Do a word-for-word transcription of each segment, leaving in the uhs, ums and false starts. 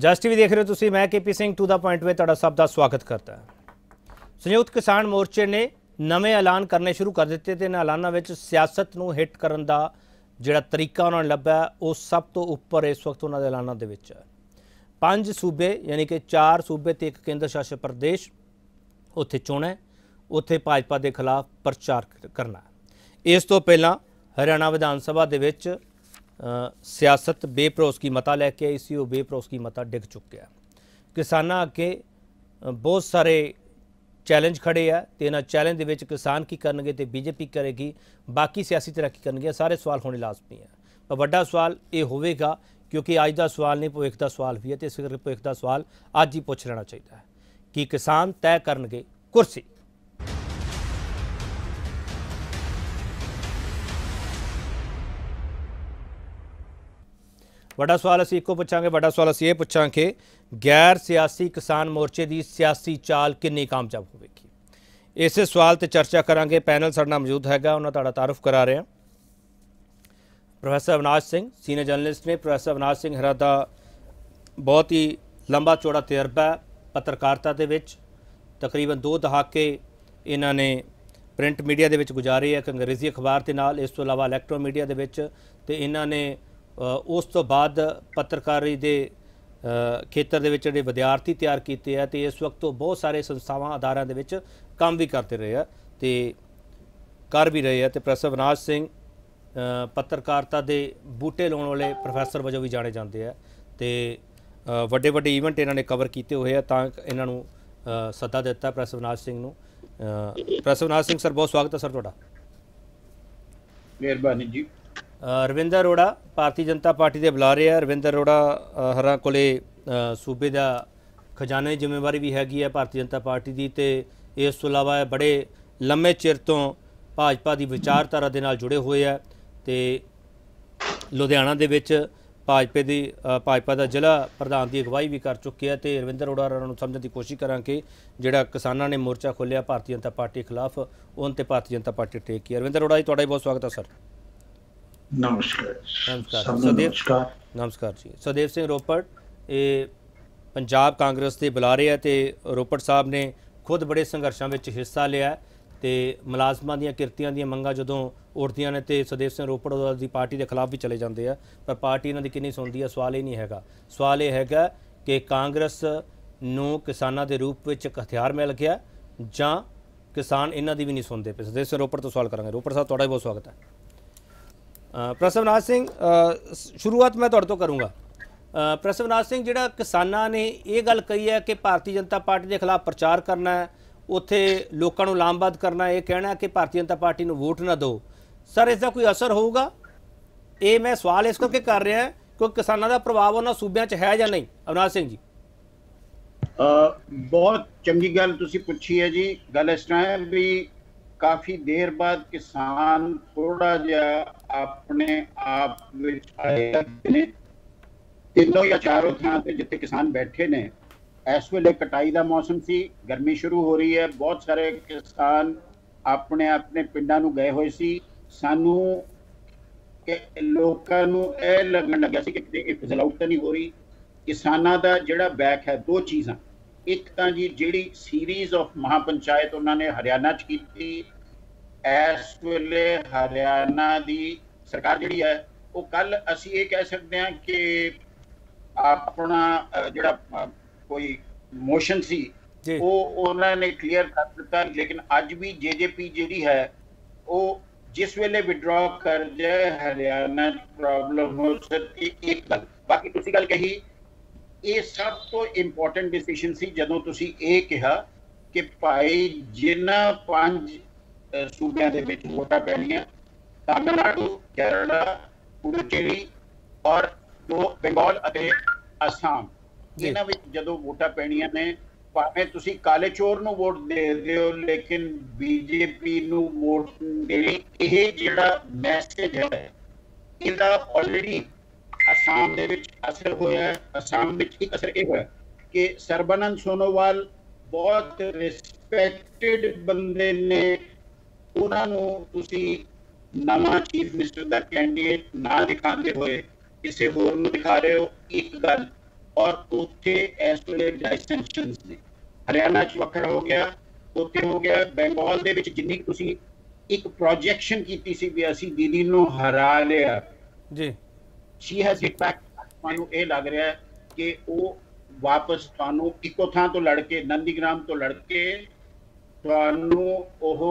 जस टीवी देख रहे हो तुसी, मैं K P Singh to the point में तुहाडा सब का स्वागत करता है। संयुक्त किसान मोर्चे ने नवे ऐलान करने शुरू कर दिते ते इन्हां ऐलानां विच सियासत नूं हिट करन दा जिहड़ा तरीका उन्होंने लभ्या वो सब तो उपर इस वक्त उन्होंने ऐलानां दे विच है। पंज सूबे यानी कि चार सूबे ते एक केंद्र शासित प्रदेश, उत्थे चोण है, उत्थे भाजपा के खिलाफ प्रचार करना है। इस तो पहला हरियाणा विधान सभा दे विच सियासत बेभरोसगी मता लैके आई सी, वो बेभरोसगी मता डिग चुकिया। किसानां अगे बहुत सारे चैलेंज खड़े है तो इन्हां चैलेंज दे विच किसान की करनगे तो बीजेपी करेगी, बाकी सियासी तरह की करनगे, सारे सवाल होने लाजमी है। पर वड्डा सवाल ये होवेगा क्योंकि अज का सवाल नहीं भविख का सवाल भी है, तो इस करके भविख का सवाल अज ही पूछ लेना चाहिए है कि किसान तय करनगे कुर्सी। वड्डा सवाल असीं इक्को पुछांगे, वड्डा सवाल असीं ये पुछांगे गैर सियासी किसान मोर्चे की सियासी चाल कितनी कामयाब होगी। इस सवाल ते चर्चा करांगे। पैनल साडे नाल मौजूद हैगा, उन्हां तुहाडा तारुफ करा रहे हैं। Professor Avinash Singh senior journalist ने। प्रोफैसर अविनाश सिंह हरा दा बहुत ही लंबा चौड़ा तजर्बा है पत्रकारिता दे विच। तकरीबन दो दहाके इन्हां ने प्रिंट मीडिया दे विच गुजारे, एक अंग्रेजी अखबार के नाल, इस तो इलावा इलैक्ट्रॉन मीडिया दे विच, ते इन्हां ने उस तो बाद पत्रकारी दे खेतर दे विच जिहड़े विद्यार्थी तैयार किए हैं, तो इस वक्त तो बहुत सारे संस्थावां अदारियां दे विच काम भी करते रहे हैं तो कर भी रहे हैं। तो प्रोफैसर अविनाश सिंह पत्रकारिता दे बूटे लाने वाले प्रोफैसर वजों भी जाने जाते हैं, तो वड्डे वड्डे ईवेंट इन्होंने कवर किए हुए हैं, तां इन्हों सद्दा दिता प्रोफैसर अविनाश सिंह नूं। प्रोफैसर अविनाश सिंह सर बहुत स्वागत है सर तुहाडा। मेहरबानी जी। रविंदर अरोड़ा भारतीय जनता पार्टी के बुलारे है। रविंदर अरोड़ा हरा कोले सूबे का खजाने की जिम्मेवारी भी हैगी है भारतीय जनता पार्टी की, तो इस तो इलावा बड़े लंबे चिर तो भाजपा की विचारधारा के नाल जुड़े हुए है, तो लुधियाना दे विच भाजपा की भाजपा का जिला प्रधान की अगवाई भी कर चुके हैं। तो रविंदर अरोड़ा नूं समझण की कोशिश करांगे जिहड़ा किसानां ने मोर्चा खोलिया भारतीय जनता पार्टी के खिलाफ, उन ते भारतीय जनता पार्टी टेक किया। रविंदर अरोड़ा जी तुहाडा बहुत स्वागत है सर। नमस्कार। नमस्कार सदेव नमस्कार जी। सदेव सिंह रोपड़ ये पंजाब कांग्रेस के बुलारे है, तो रोपड़ साहब ने खुद बड़े संघर्षों में हिस्सा लिया, तो मुलाजमान दी किरतियां दी मंगां जदों उठदियां ने तो सदेव सिंह रोपड़ की पार्टी के खिलाफ भी चले जाते हैं, पर पार्टी इन्हां दी किन्नी सुनदी है सवाल ही नहीं हैगा। सवाल ये हैगा कि कांग्रेस नूं किसानां दे रूप में एक हथियार मिल गया जां किसान इन्हां दी भी नहीं सुनते पे। सदेव सिंह रोपड़ तो सवाल करांगे। रोपड़ साहब तुहाडा बहुत स्वागत है। प्रोफैसर अविनाश सिंह शुरुआत मैं तुहाडे तो करूँगा। प्रोफैसर अविनाश सिंह जिहड़ा किसानां ने ये गल कही है कि भारतीय जनता पार्टी के खिलाफ प्रचार करना है, उत्थे लोगों को लामबद्ध करना, ये कहना है कि भारतीय जनता पार्टी को वोट ना दो, सर इसका कोई असर होगा? ये मैं सवाल इस करके कर रहा क्योंकि किसानों का प्रभाव उन्होंने सूबों च है या नहीं। अविनाश सिंह जी आ, बहुत चंगी गल तुसी पूछी है जी। गल इस तरह है भी काफ़ी देर बाद किसान थोड़ा जिहा अपने आप विच आए ने। तीनों या चारों थां ते जिथे किसान बैठे ने, इस वेले कटाई का मौसम सी, गर्मी शुरू हो रही है, बहुत सारे किसान अपने अपने पिंडां नूं गए हुए सी। सानू लोकां नूं इह लगन लग्या सी कि किते फिजल आउट तो नहीं हो रही। किसानां दा जिहड़ा बैक है, दो चीज़ां, एक तां जी जिहड़ी सीरीज़ ऑफ महापंचायत उन्होंने हरियाणा च कीती, इस वेले हरियाणा दी सरकार जिहड़ी है वो कल असीं ये कह सकते हैं कि अपना जिहड़ा कोई मोशन सी वो उन्होंने क्लीयर कर दिता, लेकिन अज भी जे जे पी जिहड़ी है वो जिस वेले विड्रॉ कर जाए हरियाणा प्रॉब्लम हो सकती। एक गल बाकी तुसी गल कही, ये सब तो इंपॉर्टेंट डिसीजन सी जदों तुसी ये कहा कि भाई जिन्हां पंज सूबे दे विच वोटां पैणीआं, तमिलनाडु, केरला, पुडुचेरी और दो बंगाल अते असम, इन्हां विच जदों वोटां पैणीआं ने, भावें तुसी काले चोर नूं वोट दे दिओ लेकिन बीजेपी नूं वोट देनी, ये जिहड़ा मैसेज है इहदा ऑलरेडी असम दे विच असर होया है। असम विच एक असर यह होया कि सरबानंद सोनोवाल बहुत रिस्पैक्टेड बंदे ने, उन्होंने तुसी नवा चीफ मिनिस्टर का कैंडिडेट ना दिखाते हुए किसी होर नूं दिखा रहे हो। एक गल और उत्थे इस वेले डिसेंशंस ने हरियाणा च वखरा हो गया, उत्थे हो गया बंगाल दे विच जिन्नी तुसीं एक प्रोजेक्शन कीती सी भी असीं दीदी नूं हरा लिया जी, शी हैज हिट बैक। तुहानूं इह लग रहा है कि वो वापस तुहानूं इक्को थां तो लड़ के नंदीग्राम तो लड़ के तुहानूं ओह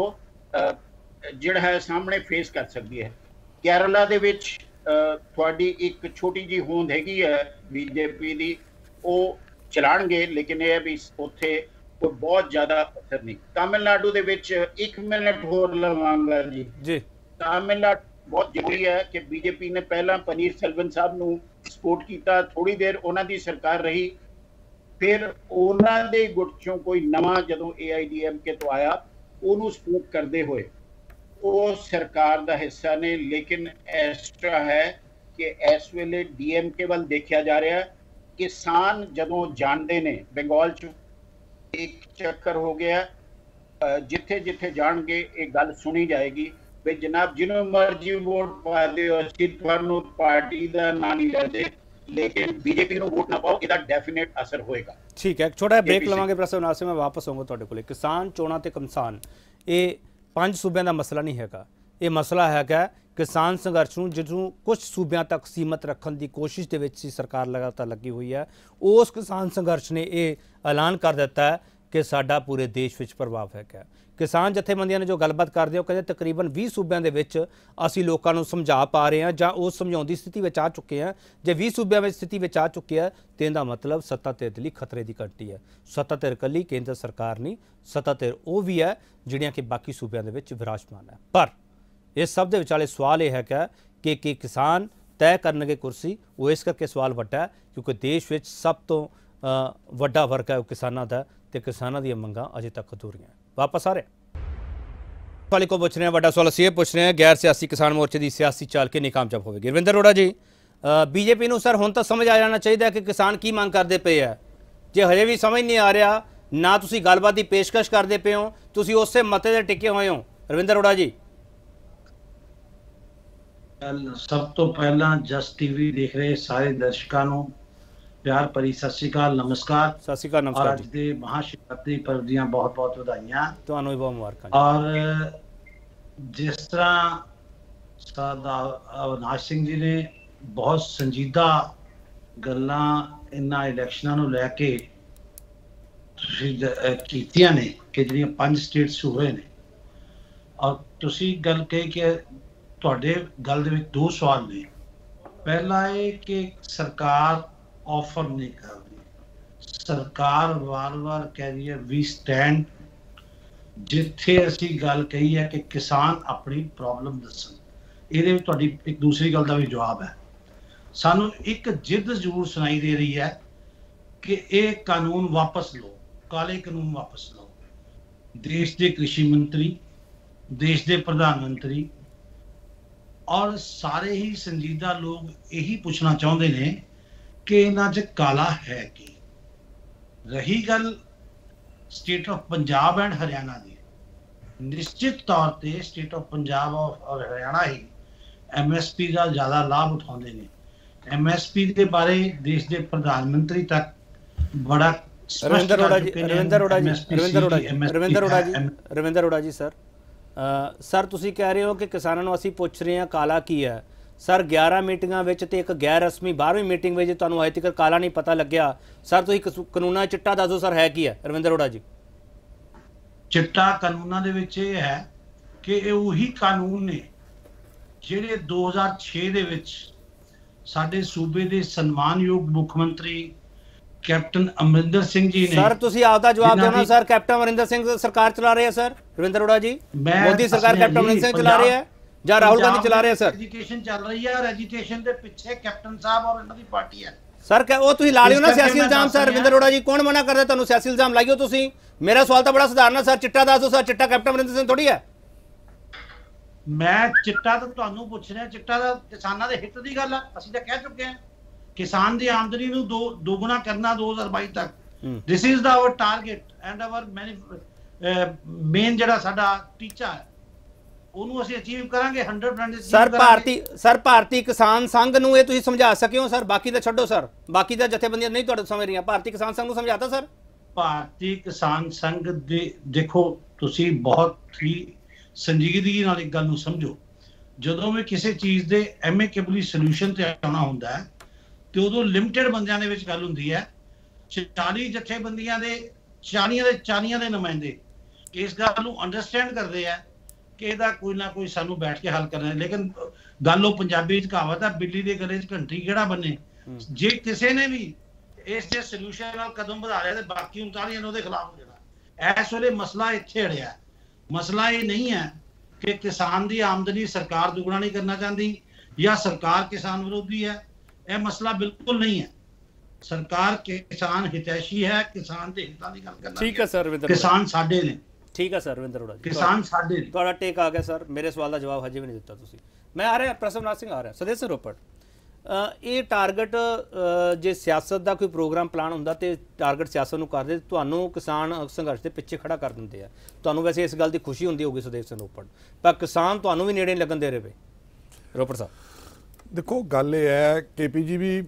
जिहड़ा है सामने फेस कर सकती है। केरला दे विच तुहाडी एक छोटी जी होंद हैगी है बीजेपी दी, वो चलाणगे, लेकिन यह भी उत्थे कोई बहुत ज़्यादा असर नहीं। तमिलनाडु दे विच एक मिनट होर लवांगा जी जी तमिलनाडु बहुत जरूरी है कि बीजेपी ने पहला पनीर सेल्वन साहब नूं सपोर्ट किया, थोड़ी देर उन्हां दी सरकार रही, फिर उन्हां दे गुट चों कोई नवां जदों ए आई डी एम के तो आया उन्होंने सपोर्ट करते हुए वो सरकार का हिस्सा ने। लेकिन इस तरह है कि इस वेले डी एम के वाल देखा जा रहा है। किसान जदों जानते ने बंगाल च एक चक्कर हो गया, जिथे जिथे जाणगे एक गल सुनी जाएगी भी जनाब जिन्होंने मर्जी वोट पा दो, असीं तुहानूं पार्टी का ना नहीं लेते, लेकिन बीजेपी को वोट ना पाओ, इसका डेफिनेट असर होएगा। ठीक है, छोटा ब्रेक लवांगे प्रोफेसर अविनाश सिंह, मैं वापस आऊँगा तुहाडे कोले। किसान चोणां ते कमसान ये पंज सूबਿਆਂ ਦਾ ਮਸਲਾ नहीं हैगा, ये मसला हैगा किसान संघर्ष ਨੂੰ ਜਿਹਨੂੰ कुछ सूबਿਆਂ तक सीमित रखने की कोशिश ਦੇ ਵਿੱਚ सरकार लगातार लगी हुई है। उस किसान संघर्ष ने यह ऐलान कर दिता है कि साडा पूरे देश ਵਿੱਚ प्रभाव हैगा। किसान जथेबंदियां ने जो गलबात करते हो कहते तकरीबन ਵੀਹ सूबਿਆਂ ਦੇ ਵਿੱਚ ਅਸੀਂ ਲੋਕਾਂ ਨੂੰ ਸਮਝਾ ਪਾ ਰਹੇ ਹਾਂ ਜਾਂ ਉਹ ਸਮਝਾਉਣ ਦੀ ਸਥਿਤੀ ਵਿੱਚ ਆ ਚੁੱਕੇ ਹਾਂ। ਜੇ ਵੀਹ सूबਿਆਂ ਵਿੱਚ ਸਥਿਤੀ ਵਿੱਚ ਆ ਚੁੱਕੇ ਹੈ ਤੇ ਇਹਦਾ ਮਤਲਬ ਸੱਤਾ ਧਿਰ ਲਈ ਖਤਰੇ ਦੀ ਘੰਟੀ ਹੈ। ਸੱਤਾ ਧਿਰ ਇਕੱਲੀ ਕੇਂਦਰ ਸਰਕਾਰ ਨਹੀਂ, ਸੱਤਾ ਧਿਰ ਉਹ ਵੀ ਹੈ ਜਿਹੜੀਆਂ ਕਿ ਬਾਕੀ सूबਿਆਂ ਦੇ ਵਿੱਚ ਵਿਰਾਜਮਾਨ ਹੈ। ਪਰ इस सब के विचाले सवाल यह है कि कि किसान तय करने कुर्सी वो इस करके सवाल वड्डा है क्योंकि देश में सब तो वड्डा वर्ग है वो किसानों का, तो किसानों दी मंगां अजे तक अधूरियां। वापस आ रहे वाले को पूछ रहे हैं, वड्डा सवाल असीं ये पूछ रहे हैं गैर सियासी किसान मोर्चे की सियासी चाल किन्नी कामयाब होगी। रविंदर अरोड़ा जी, बीजेपी नूं सर हुण तां समझ आ जाना चाहिए कि किसान की मंग करते पे है। जे हजे भी समझ नहीं आ रहा ना तुसीं गलबात की पेशकश करते पे हो, तुसीं उसे मते ते टिके हुए हो। रविंदर अरोड़ा जी, सब तो पहला जस्ट टीवी देख रहे सारे दर्शकों को प्यार भरी सत श्री अकाल, नमस्कार। सत श्री अकाल, नमस्कार। अज के महाशिवरात्रि पर्व दी बहुत बहुत बधाइयां तुहानूं बहुत मुबारक। और जिस तरह सरदार अविनाश सिंह जी ने बहुत संजीदा गल्लां इन्हां इलैक्शनां नूं लैके कीतियां ने कि जिहड़ियां पंज स्टेट्स होए ने, और तुसीं गल कही कि ਤੁਹਾਡੇ ਗੱਲ ਦੇ ਵਿੱਚ ਦੋ ਸਵਾਲ ਨੇ। ਪਹਿਲਾ ਇਹ ਕਿ ਸਰਕਾਰ ਆਫਰ ਨਹੀਂ ਕਰਦੀ, ਸਰਕਾਰ ਵਾਰ-ਵਾਰ ਕਹਿ ਰਹੀ ਹੈ ਵੀ ਸਟੈਂਡ। ਜਿੱਥੇ ਅਸੀਂ ਗੱਲ ਕਹੀ ਹੈ ਕਿ ਕਿਸਾਨ ਆਪਣੀ ਪ੍ਰੋਬਲਮ ਦੱਸਣ, ਇਹਦੇ ਵਿੱਚ ਤੁਹਾਡੀ ਇੱਕ ਦੂਸਰੀ ਗੱਲ ਦਾ ਵੀ ਜਵਾਬ ਹੈ। ਸਾਨੂੰ ਇੱਕ ਜਿੱਦ ਜ਼ਰੂਰ ਸੁਣਾਈ ਦੇ ਰਹੀ ਹੈ ਕਿ ਇਹ ਕਾਨੂੰਨ ਵਾਪਸ ਲਓ, ਕਾਲੇ ਕਾਨੂੰਨ ਵਾਪਸ ਲਓ। ਦੇਸ਼ ਦੇ ਕ੍ਰਿਸ਼ੀ ਮੰਤਰੀ, ਦੇਸ਼ ਦੇ ਪ੍ਰਧਾਨ ਮੰਤਰੀ और सारे ही संजीदा लोग यही पूछना चाहते हैं कि इन्हां च काला है कि। रही गल state of Punjab and Haryana की, निश्चित तौर पे स्टेट ऑफ पंजाब और हरियाणा ही एम एस पी का ज़्यादा लाभ उठाते हैं। एम एस पी के बारे देश के प्रधानमंत्री तक बड़ा रविंदर अरोड़ा जी रविंदर अरोड़ा जी रविंदर अरोड़ा जी रविंदर अरोड़ा जी रविंदर अरोड़ा जी सर सर तुसी कह रहे हो कि किसानों को असीं पुछ रहे हैं काला की है। सर ग्यारह मीटिंगां विच ते एक गैर रस्मी बारहवीं मीटिंग में तुहानूं अजे तक काला नहीं पता लग्या। सर तुसीं कानूनां चिट्टा दस दो सर है की है। रविंदर अरोड़ा जी, चिट्टा कानूनां दे विच इह है कि ये उही कानून ने जिहड़े दो हज़ार छे दे विच साडे सूबे दे सन्मानयोग मुख मंत्री कैप्टन अमरिंदर सिंह जी ने। सर तुसी आपदा जवाब देना सर, कैप्टन अमरिंदर सिंह सरकार चला रहे हैं सर। रविंदर अरोड़ा जी, मोदी सरकार कैप्टन अमरिंदर सिंह चला रही है या राहुल गांधी चला रहे हैं सर? एजुकेशन चल रही है और एजुकेशन के पीछे कैप्टन साहब और इन्हां दी पार्टी है सर। क्या वो तुसी ला लियो ना सियासी इल्जाम सर। रविंदर अरोड़ा जी, कौन मना करदा तुहानूं सियासी इल्जाम लाइयो तुसी? मेरा सवाल तो बड़ा साधारण है सर, चिट्टा दस दो सर। चिट्टा कैप्टन अमरिंदर सिंह थोड़ी है। मैं चिट्टा तो तुहानूं पुछ रहा, चिट्टा दा किसानां दे हित दी गल है। ਅਸੀਂ ਤਾਂ ਕਹਿ ਚੁੱਕੇ ਹਾਂ किसान की आमदनी ਨੂੰ दो दोगुना करना दो हज़ार बाईस तक। This is the our target and our main ਜਿਹੜਾ ਸਾਡਾ ਟੀਚਾ ਹੈ। ਉਹਨੂੰ ਅਸੀਂ ਅਚੀਵ ਕਰਾਂਗੇ hundred percent. Sir Bharatiya sir Bharatiya Kisan Sangh ਨੂੰ ਇਹ ਤੁਸੀਂ ਸਮਝਾ ਸਕੇ ਹੋ ਸਰ? ਬਾਕੀ ਤਾਂ ਛੱਡੋ ਸਰ, ਬਾਕੀ ਤਾਂ ਜਥੇਬੰਦੀਆਂ ਨਹੀਂ ਤੁਹਾਡੇ ਸਮਝ ਰਹੀਆਂ, ਭਾਰਤੀ ਕਿਸਾਨ ਸੰਘ ਨੂੰ ਸਮਝਾਤਾ ਸਰ? ਭਾਰਤੀ ਕਿਸਾਨ ਸੰਘ ਦੇ ਦੇਖੋ ਤੁਸੀਂ ਬਹੁਤ ਹੀ ਸੰਜੀਦਗੀ ਨਾਲ ਇੱਕ ਗੱਲ ਨੂੰ ਸਮਝੋ, ਜਦੋਂ ਵੀ ਕਿਸੇ ਚੀਜ਼ ਦੇ ਐਮਿਕੇਬਲੀ ਸੋਲੂਸ਼ਨ ਤੇ ਆਉਣਾ ਹੁੰਦਾ ਹੈ ਤੇ ਉਦੋਂ ਲਿਮਟਿਡ ਬੰਦਿਆਂ ਦੇ ਵਿੱਚ ਗੱਲ ਹੁੰਦੀ ਹੈ। ਚਾਲੀ ਜਥੇਬੰਦੀਆਂ ਦੇ ਚਾਲੀਆਂ ਦੇ ਚਾਲੀਆਂ ਦੇ ਨੁਮਾਇੰਦੇ ਇਸ ਗੱਲ ਨੂੰ ਅੰਡਰਸਟੈਂਡ ਕਰਦੇ ਆ ਕਿ ਇਹਦਾ ਕੋਈ ਨਾ ਕੋਈ ਸਾਨੂੰ ਬੈਠ ਕੇ ਹੱਲ ਕਰਨਾ ਹੈ। ਲੇਕਿਨ ਗੱਲ ਉਹ ਪੰਜਾਬੀ ਚ ਕਹਾਵਤ ਹੈ, ਬਿੱਲੀ ਦੇ ਗਲੇ ਚ ਘੰਟੀ ਕਿਹੜਾ ਬੰਨੇ। ਜੇ ਕਿਸੇ ਨੇ ਵੀ ਇਸ ਦੇ ਸੋਲੂਸ਼ਨ ਨਾਲ ਕਦਮ ਵਧਾ ਲਿਆ ਤੇ ਬਾਕੀ ਉਨਤਾਲੀਆਂ ਨੇ ਉਹਦੇ ਖਿਲਾਫ ਹੋ ਜਾਣਾ। ਇਸ ਵੇਲੇ ਮਸਲਾ ਇੱਥੇ ਅੜਿਆ। ਮਸਲਾ ਇਹ ਨਹੀਂ ਹੈ ਕਿ ਕਿਸਾਨ ਦੀ ਆਮਦਨੀ ਸਰਕਾਰ ਦੁਗਣਾ ਨਹੀਂ ਕਰਨਾ ਚਾਹੁੰਦੀ ਜਾਂ ਸਰਕਾਰ ਕਿਸਾਨ ਵਿਰੋਧੀ ਹੈ। ਇਹ ਮਸਲਾ ਬਿਲਕੁਲ ਨਹੀਂ ਹੈ। ਸਰਕਾਰ ਕਿਸਾਨ ਹਿਤੈਸ਼ੀ ਹੈ, ਕਿਸਾਨ ਦੇ ਹਿੱਤਾਂ ਦੀ ਗੱਲ ਕਰਨਾ। ਠੀਕ ਹੈ ਸਰ ਰਵਿੰਦਰ, ਕਿਸਾਨ ਸਾਡੇ ਨੇ। ਠੀਕ ਹੈ ਸਰ ਰਵਿੰਦਰ ਅਰੋੜਾ ਜੀ, ਕਿਸਾਨ ਸਾਡੇ ਨੇ। ਤੁਹਾਡਾ ਟੇਕ ਆ ਗਿਆ ਸਰ, ਮੇਰੇ ਸਵਾਲ ਦਾ ਜਵਾਬ ਹਜੇ ਵੀ ਨਹੀਂ ਦਿੱਤਾ ਤੁਸੀਂ। ਮੈਂ ਆ ਰਿਹਾ ਪ੍ਰਸਵਨਾਥ ਸਿੰਘ, ਆ ਰਿਹਾ ਸਦੇਸ਼ ਸਿੰਘ ਰੋਪੜ। ਇਹ ਟਾਰਗੇਟ ਜੇ ਸਿਆਸਤ ਦਾ ਕੋਈ ਪ੍ਰੋਗਰਾਮ ਪਲਾਨ ਹੁੰਦਾ ਤੇ ਟਾਰਗੇਟ ਸਿਆਸਤ ਨੂੰ ਕਰਦੇ, ਤੁਹਾਨੂੰ ਕਿਸਾਨ ਸੰਘਰਸ਼ ਦੇ ਪਿੱਛੇ ਖੜਾ ਕਰ ਦਿੰਦੇ ਆ। ਤੁਹਾਨੂੰ ਵੈਸੇ ਇਸ ਗੱਲ ਦੀ ਖੁਸ਼ੀ ਹੁੰਦੀ ਹੋਊਗੀ ਸਦੇਸ਼ ਸਿੰਘ ਰੋਪੜ, ਪਰ ਕਿਸਾਨ ਤੁਹਾਨੂੰ ਵੀ ਨੇੜੇ ਲੱਗਣ ਦੇ ਰਹੇ ਵੇ। ਰੋਪੜ ਸਾਹਿਬ ਦੇਖੋ ਗੱਲ ਇਹ ਹੈ ਕੇ ਪੀ ਜੀ ਵੀ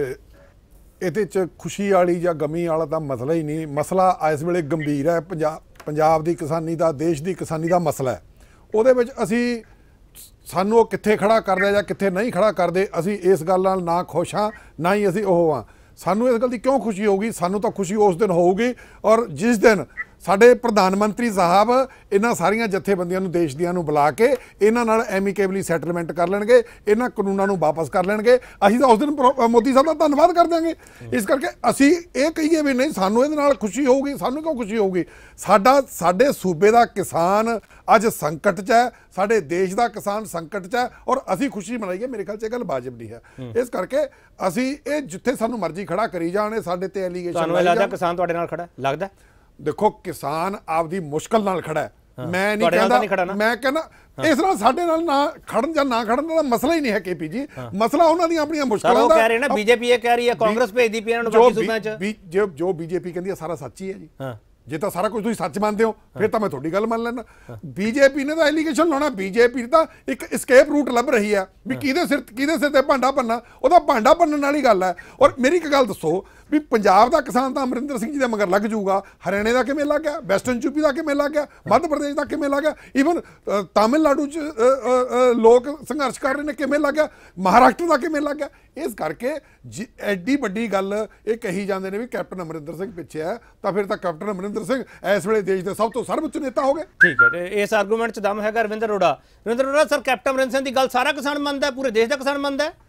ਇਹਦੇ 'ਚ ਖੁਸ਼ੀ ਵਾਲੀ ਜਾਂ ਗਮੀ ਵਾਲਾ ਤਾਂ ਮਸਲਾ ਹੀ ਨਹੀਂ। ਮਸਲਾ ਇਸ ਵੇਲੇ ਗੰਭੀਰ ਹੈ। ਪੰਜਾਬ ਪੰਜਾਬ ਦੀ ਕਿਸਾਨੀ ਦਾ, ਦੇਸ਼ ਦੀ ਕਿਸਾਨੀ ਦਾ ਮਸਲਾ ਹੈ। ਉਹਦੇ ਵਿੱਚ ਅਸੀਂ ਸਾਨੂੰ ਉਹ ਕਿੱਥੇ ਖੜਾ ਕਰਦੇ ਜਾਂ ਕਿੱਥੇ ਨਹੀਂ ਖੜਾ ਕਰਦੇ, ਅਸੀਂ ਇਸ ਗੱਲ ਨਾਲ ਨਾ ਖੁਸ਼ ਹਾਂ ਨਾ ਹੀ ਅਸੀਂ ਉਹ ਹਾਂ। ਸਾਨੂੰ ਇਸ ਗੱਲ ਦੀ ਕਿਉਂ ਖੁਸ਼ੀ ਹੋਊਗੀ? ਸਾਨੂੰ ਤਾਂ ਖੁਸ਼ੀ ਉਸ ਦਿਨ ਹੋਊਗੀ ਔਰ ਜਿਸ ਦਿਨ ਸਾਡੇ ਪ੍ਰਧਾਨ ਮੰਤਰੀ ਸਾਹਿਬ ਇਹਨਾਂ ਸਾਰੀਆਂ ਜਥੇਬੰਦੀਆਂ ਨੂੰ, ਦੇਸ਼ ਦੀਆਂ ਨੂੰ ਬੁਲਾ ਕੇ ਇਹਨਾਂ ਨਾਲ ਐਮਿਕੇਬਲੀ ਸੈਟਲਮੈਂਟ ਕਰ ਲੈਣਗੇ, ਇਹਨਾਂ ਕਾਨੂੰਨਾਂ ਨੂੰ ਵਾਪਸ ਕਰ ਲੈਣਗੇ। ਅਸੀਂ ਤਾਂ ਉਸ ਦਿਨ ਮੋਦੀ ਸਾਹਿਬ ਦਾ ਧੰਨਵਾਦ ਕਰ ਦਿਆਂਗੇ। ਇਸ ਕਰਕੇ ਅਸੀਂ ਇਹ ਕਹੀਏ ਵੀ ਨਹੀਂ ਸਾਨੂੰ ਇਹਦੇ ਨਾਲ ਖੁਸ਼ੀ ਹੋਊਗੀ। ਸਾਨੂੰ ਕਿਉਂ ਖੁਸ਼ੀ ਹੋਊਗੀ? ਸਾਡਾ ਸਾਡੇ ਸੂਬੇ ਦਾ ਕਿਸਾਨ ਅੱਜ ਸੰਕਟ 'ਚ ਹੈ, ਸਾਡੇ ਦੇਸ਼ ਦਾ ਕਿਸਾਨ ਸੰਕਟ 'ਚ ਹੈ ਔਰ ਅਸੀਂ ਖੁਸ਼ੀ ਮਨਾਈਏ, ਮੇਰੇ ਖਿਆਲ 'ਚ ਇਹ ਗੱਲ ਵਾਜਬ ਨਹੀਂ ਹੈ। ਇਸ ਕਰਕੇ ਅਸੀਂ ਇਹ ਜਿੱਥੇ ਸਾਨੂੰ ਮਰਜ਼ੀ ਖੜਾ ਕਰੀ ਜਾਣ, ਸਾਡੇ ਤੇ ਐਲੀਗੇਸ਼ਨ ਤੁਹਾਨੂੰ ਲੱਗਦਾ ਕਿਸਾਨ ਤੁਹਾਡੇ ਨਾਲ ਖੜਾ ਲੱਗਦਾ? ਦੇਖੋ ਕਿਸਾਨ ਆਪਦੀ ਮੁਸ਼ਕਲ ਨਾਲ ਖੜਾ ਹੈ। ਮੈਂ ਨਹੀਂ ਕਹਿੰਦਾ, ਮੈਂ ਕਹਿੰਦਾ ਇਸ ਨਾਲ ਸਾਡੇ ਨਾਲ ਨਾ ਖੜਨ ਜਾਂ ਨਾ ਖੜਨ ਦਾ ਮਸਲਾ ਹੀ ਨਹੀਂ ਹੈ ਕੇ ਪੀ ਜੀ। ਮਸਲਾ ਉਹਨਾਂ ਦੀਆਂ ਆਪਣੀਆਂ ਮੁਸ਼ਕਲਾਂ ਦਾ। ਕਹਿ ਰਹੇ ਨਾ ਬੀਜੇਪੀ ਇਹ ਕਹਿ ਰਹੀ ਹੈ, ਕਾਂਗਰਸ ਭੇਜਦੀ ਪਈ ਇਹਨਾਂ ਨੂੰ ਬਾਕੀ ਸੂਬਿਆਂ 'ਚ। ਜੋ ਜੋ ਬੀਜੇਪੀ ਕਹਿੰਦੀ ਹੈ ਸਾਰਾ ਸੱਚ ਹੀ ਹੈ ਜੀ। ਜੇ ਤਾਂ ਸਾਰਾ ਕੁਝ ਤੁਸੀਂ ਸੱਚ ਮੰਨਦੇ ਹੋ ਫਿਰ ਤਾਂ ਮੈਂ ਤੁਹਾਡੀ ਗੱਲ ਮੰਨ ਲੈਣਾ। ਬੀਜੇਪੀ ਨੇ ਤਾਂ ਐਲੀਗੇਸ਼ਨ ਲਾਉਣਾ, ਬੀਜੇਪੀ ਤਾਂ ਇੱਕ escape route ਲੱਭ ਰਹੀ ਹੈ ਵੀ ਕਿਹਦੇ ਸਿਰ ਕਿਹਦੇ ਸਿਰ ਤੇ ਭਾਂਡਾ ਭੰਨਾ, ਉਹਦਾ ਭਾਂਡਾ ਭੰਨਣ ਵਾਲੀ ਗੱਲ ਹੈ। ਔਰ ਮੇਰੀ ਇੱਕ ਗੱਲ ਦੱਸੋ ਵੀ ਪੰਜਾਬ ਦਾ ਕਿਸਾਨ ਤਾਂ ਅਮਰਿੰਦਰ ਸਿੰਘ ਜੀ ਦੇ ਮਗਰ ਲੱਗ ਜਾਊਗਾ, ਹਰਿਆਣੇ ਦਾ ਕਿਵੇਂ ਲੱਗ ਗਿਆ, ਵੈਸਟਰਨ ਯੂਪੀ ਦਾ ਕਿਵੇਂ ਲੱਗ ਗਿਆ, ਮੱਧ ਪ੍ਰਦੇਸ਼ ਦਾ ਕਿਵੇਂ ਲੱਗ ਗਿਆ, ਈਵਨ ਤਾਮਿਲਨਾਡੂ 'ਚ ਲੋਕ ਸੰਘਰਸ਼ ਕਰ ਰਹੇ ਨੇ ਕਿਵੇਂ ਲੱਗ ਗਿਆ, ਮਹਾਰਾਸ਼ਟਰ ਦਾ ਕਿਵੇਂ ਲੱਗ ਗਿਆ। ਇਸ ਕਰਕੇ ਐਡੀ ਵੱਡੀ ਗੱਲ ਇਹ ਕਹੀ ਜਾਂਦੇ ਨੇ ਵੀ ਕੈਪਟਨ ਅਮਰਿੰਦਰ ਸਿੰਘ ਪਿੱਛੇ ਹੈ, ਤਾਂ ਫਿਰ ਤਾਂ ਕੈਪਟਨ ਅਮਰਿੰਦਰ ਸਿੰਘ ਇਸ ਵੇਲੇ ਦੇਸ਼ ਦੇ ਸਭ ਤੋਂ ਸਰਵਉੱਚ ਨੇਤਾ ਹੋ ਗਏ। ਠੀਕ ਹੈ, ਇਸ ਆਰਗੂਮੈਂਟ 'ਚ ਦਮ ਹੈਗਾ। ਰਵਿੰਦਰ ਅਰੋੜਾ ਰਵਿੰਦਰ ਅਰੋੜਾ ਸਰ, ਕੈਪਟਨ ਅਮਰਿੰਦਰ ਸਿੰਘ ਦੀ ਗੱਲ ਸਾਰਾ ਕਿਸਾਨ ਮੰਨਦਾ, ਪੂਰੇ ਦੇਸ਼ ਦਾ ਕਿਸਾਨ ਮੰਨਦਾ ਹੈ?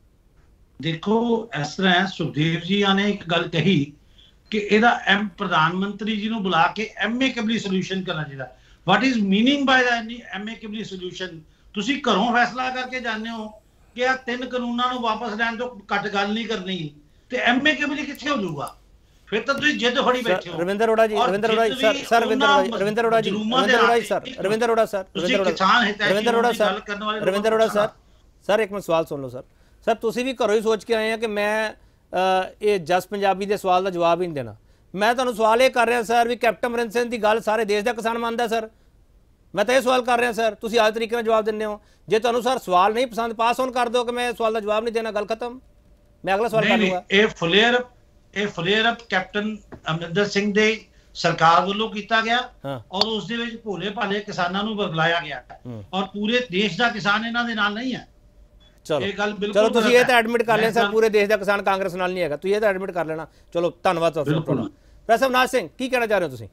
ਦੇਖੋ ਇਸ ਤਰ੍ਹਾਂ ਸੁਖਦੇਵ ਜੀ ਨੇ ਇੱਕ ਗੱਲ ਕਹੀ ਕਿ ਇਹਦਾ ਐਮ ਪ੍ਰਧਾਨ ਮੰਤਰੀ ਜੀ ਨੂੰ ਬੁਲਾ ਕੇ ਐਮਿਕੇਬਲੀ ਸੋਲੂਸ਼ਨ ਕਰਨਾ ਚਾਹੀਦਾ। What is meaning by the amicably solution? ਤੁਸੀਂ ਘਰੋਂ ਫੈਸਲਾ ਕਰਕੇ ਜਾਂਦੇ ਹੋ ਕਿ ਆ ਤਿੰਨ ਕਾਨੂੰਨਾਂ ਨੂੰ ਵਾਪਸ ਲੈਣ ਤੋਂ ਘੱਟ ਗੱਲ ਨਹੀਂ ਕਰਨੀ ਤੇ ਐਮਿਕੇਬਲੀ ਕਿੱਥੇ ਹੋ ਜਾਊਗਾ? ਫਿਰ ਤਾਂ ਤੁਸੀਂ ਜਿੱਦ ਫੜੀ ਬੈਠੇ ਹੋ। ਰਵਿੰਦਰ ਅਰੋੜਾ ਜੀ ਰਵਿੰਦਰ ਅਰੋੜਾ ਜੀ ਸਰ ਸਰ ਰਵਿੰਦਰ ਅਰੋੜਾ ਜੀ ਰਵਿੰਦਰ ਅਰੋੜਾ ਜੀ Ravinder Arora ji sir Ravinder Arora sir Ravinder Arora sir Ravinder Arora sir sir ਇੱਕ ਮਿੰਟ ਸਵਾਲ ਸੁਣ ਲਓ ਸਰ। ਸਰ ਤੁਸੀਂ ਵੀ ਘਰੋਂ ਹੀ ਸੋਚ ਕੇ ਆਏ ਆ ਕਿ ਮੈਂ ਇਹ ਜਸ ਪੰਜਾਬੀ ਦੇ ਸਵਾਲ ਦਾ ਜਵਾਬ ਹੀ ਨਹੀਂ ਦੇਣਾ। ਮੈਂ ਤੁਹਾਨੂੰ ਸਵਾਲ ਇਹ ਕਰ ਰਿਹਾ ਸਰ ਵੀ ਕੈਪਟਨ ਅਮਰਿੰਦਰ ਸਿੰਘ ਦੀ ਗੱਲ ਸਾਰੇ ਦੇਸ਼ ਦਾ ਕਿਸਾਨ ਮੰਨਦਾ ਸਰ? ਮੈਂ ਤਾਂ ਇਹ ਸਵਾਲ ਕਰ ਰਿਹਾ ਸਰ, ਤੁਸੀਂ ਆਜ ਤਰੀਕੇ ਨਾਲ ਜਵਾਬ ਦਿੰਦੇ ਹੋ। ਜੇ ਤੁਹਾਨੂੰ ਸਰ ਸਵਾਲ ਨਹੀਂ ਪਸੰਦ, ਪਾਸ ਔਨ ਕਰ ਦਿਓ ਕਿ ਮੈਂ ਸਵਾਲ ਦਾ ਜਵਾਬ ਨਹੀਂ ਦੇਣਾ, ਗੱਲ ਖਤਮ। ਮੈਂ ਅਗਲਾ ਸਵਾਲ ਕਰ ਲੂੰਗਾ। ਇਹ ਫਲੇਅਰ ਇਹ flare up captain Amarinder Singh ਦੇ ਸਰਕਾਰ ਵੱਲੋਂ ਕੀਤਾ ਗਿਆ ਔਰ ਉਸ ਦੇ ਵਿੱਚ ਭੋਲੇ ਭਾਲੇ ਕਿਸਾਨਾਂ ਨੂੰ ਬੁਲਾਇਆ ਗਿਆ ਔਰ ਪੂਰੇ ਦੇਸ਼ ਦਾ ਕਿਸਾਨ ਇਹਨਾਂ ਦੇ ਨਾਲ ਨਹੀਂ ਹੈ। ਚਲੋ ਚਲੋ ਤੁਸੀਂ ਇਹ ਤਾਂ ਐਡਮਿਟ ਕਰ ਲਿਆ ਸਰ, ਪੂਰੇ ਦੇਸ਼ ਦਾ ਕਿਸਾਨ ਕਾਂਗਰਸ ਨਾਲ ਨਹੀਂ ਹੈਗਾ, ਤੁਸੀਂ ਇਹ ਤਾਂ ਐਡਮਿਟ ਕਰ ਲੈਣਾ। ਚਲੋ ਧੰਨਵਾਦ ਤੁਹਾਡਾ। ਪ੍ਰਸਵਨਾਥ ਸਿੰਘ ਕੀ ਕਹਿਣਾ ਚਾਹ ਰਹੇ ਹੋ ਤੁਸੀਂ?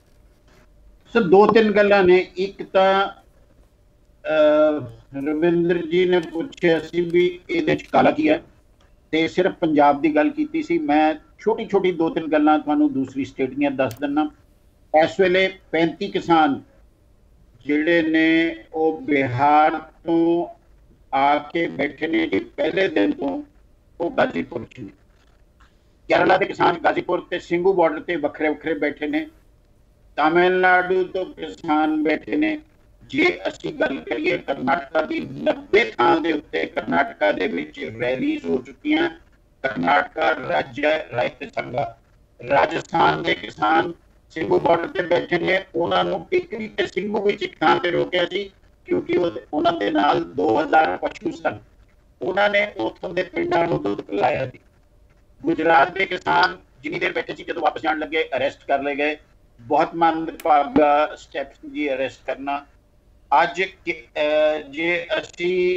ਸਰ ਦੋ ਤਿੰਨ ਗੱਲਾਂ ਨੇ। ਇੱਕ ਤਾਂ ਰਵਿੰਦਰ ਜੀ ਨੇ ਪੁੱਛਿਆ ਸੀ ਵੀ ਇਹਦੇ ਚ ਕਾਲਾ ਕੀ ਹੈ ਤੇ ਸਿਰਫ ਪੰਜਾਬ ਦੀ ਗੱਲ ਕੀਤੀ ਸੀ। ਮੈਂ ਛੋਟੀ ਛੋਟੀ ਦੋ ਤਿੰਨ ਗੱਲਾਂ ਤੁਹਾਨੂੰ ਦੂਸਰੀ ਸਟੇਟ ਦੀਆਂ ਦੱਸ ਦਿੰਦਾ। ਇਸ ਵੇਲੇ ਪੈਂਤੀ ਕਿਸਾਨ ਜਿਹੜੇ ਨੇ ਉਹ ਬਿਹਾਰ ਤੋਂ ਆ ਕੇ ਬੈਠੇ ਨੇ ਜੀ ਪਹਿਲੇ ਦਿਨ ਤੋਂ, ਉਹ ਗਾਜ਼ੀਪੁਰ ਚ ਨੇ। ਕੇਰਲਾ ਦੇ ਕਿਸਾਨ ਗਾਜ਼ੀਪੁਰ ਤੇ ਸਿੰਘੂ ਬਾਰਡਰ ਤੇ ਵੱਖਰੇ ਵੱਖਰੇ ਬੈਠੇ ਨੇ। ਤਾਮਿਲਨਾਡੂ ਤੋਂ ਕਿਸਾਨ ਬੈਠੇ ਨੇ। ਜੇ ਅਸੀਂ ਗੱਲ ਕਰੀਏ ਕਰਨਾਟਕਾ ਦੀ, ਨੱਬੇ ਥਾਂ ਦੇ ਉੱਤੇ ਕਰਨਾਟਕਾ ਦੇ ਵਿੱਚ ਰੈਲੀਜ਼ ਹੋ ਚੁੱਕੀਆਂ। ਕਰਨਾਟਕਾ ਰਾਜ ਰਾਇਤ ਸੰਘਾ, ਰਾਜਸਥਾਨ ਦੇ ਕਿਸਾਨ ਸਿੰਘੂ ਬਾਰਡਰ ਤੇ ਬੈਠੇ ਨੇ। ਉਹਨਾਂ ਨੂੰ ਟਿਕਰੀ ਤੇ ਸਿੰਘੂ ਵਿੱਚ ਇੱਕ ਥਾਂ ਤੇ ਰੋਕਿਆ ਸੀ ਕਿਉਂਕਿ ਉਹਨਾਂ ਦੇ ਨਾਲ ਦੋ ਹਜ਼ਾਰ ਪਸ਼ੂ ਸਨ, ਉਹਨਾਂ ਨੇ ਉੱਥੋਂ ਦੇ ਪਿੰਡਾਂ ਨੂੰ ਦੁੱਧ ਪਿਲਾਇਆ ਸੀ। ਗੁਜਰਾਤ ਦੇ ਕਿਸਾਨ ਜਿੰਨੀ ਦੇਰ ਬੈਠੇ ਸੀ, ਜਦੋਂ ਵਾਪਸ ਜਾਣ ਲੱਗੇ ਅਰੈਸਟ ਕਰ ਲਏ ਗਏ। ਬਹੁਤ ਮੰਦਭਾਗਾ ਸਟੈਪ ਜੀ ਅਰੈਸਟ ਕਰਨਾ। ਅੱਜ ਜੇ ਅਸੀਂ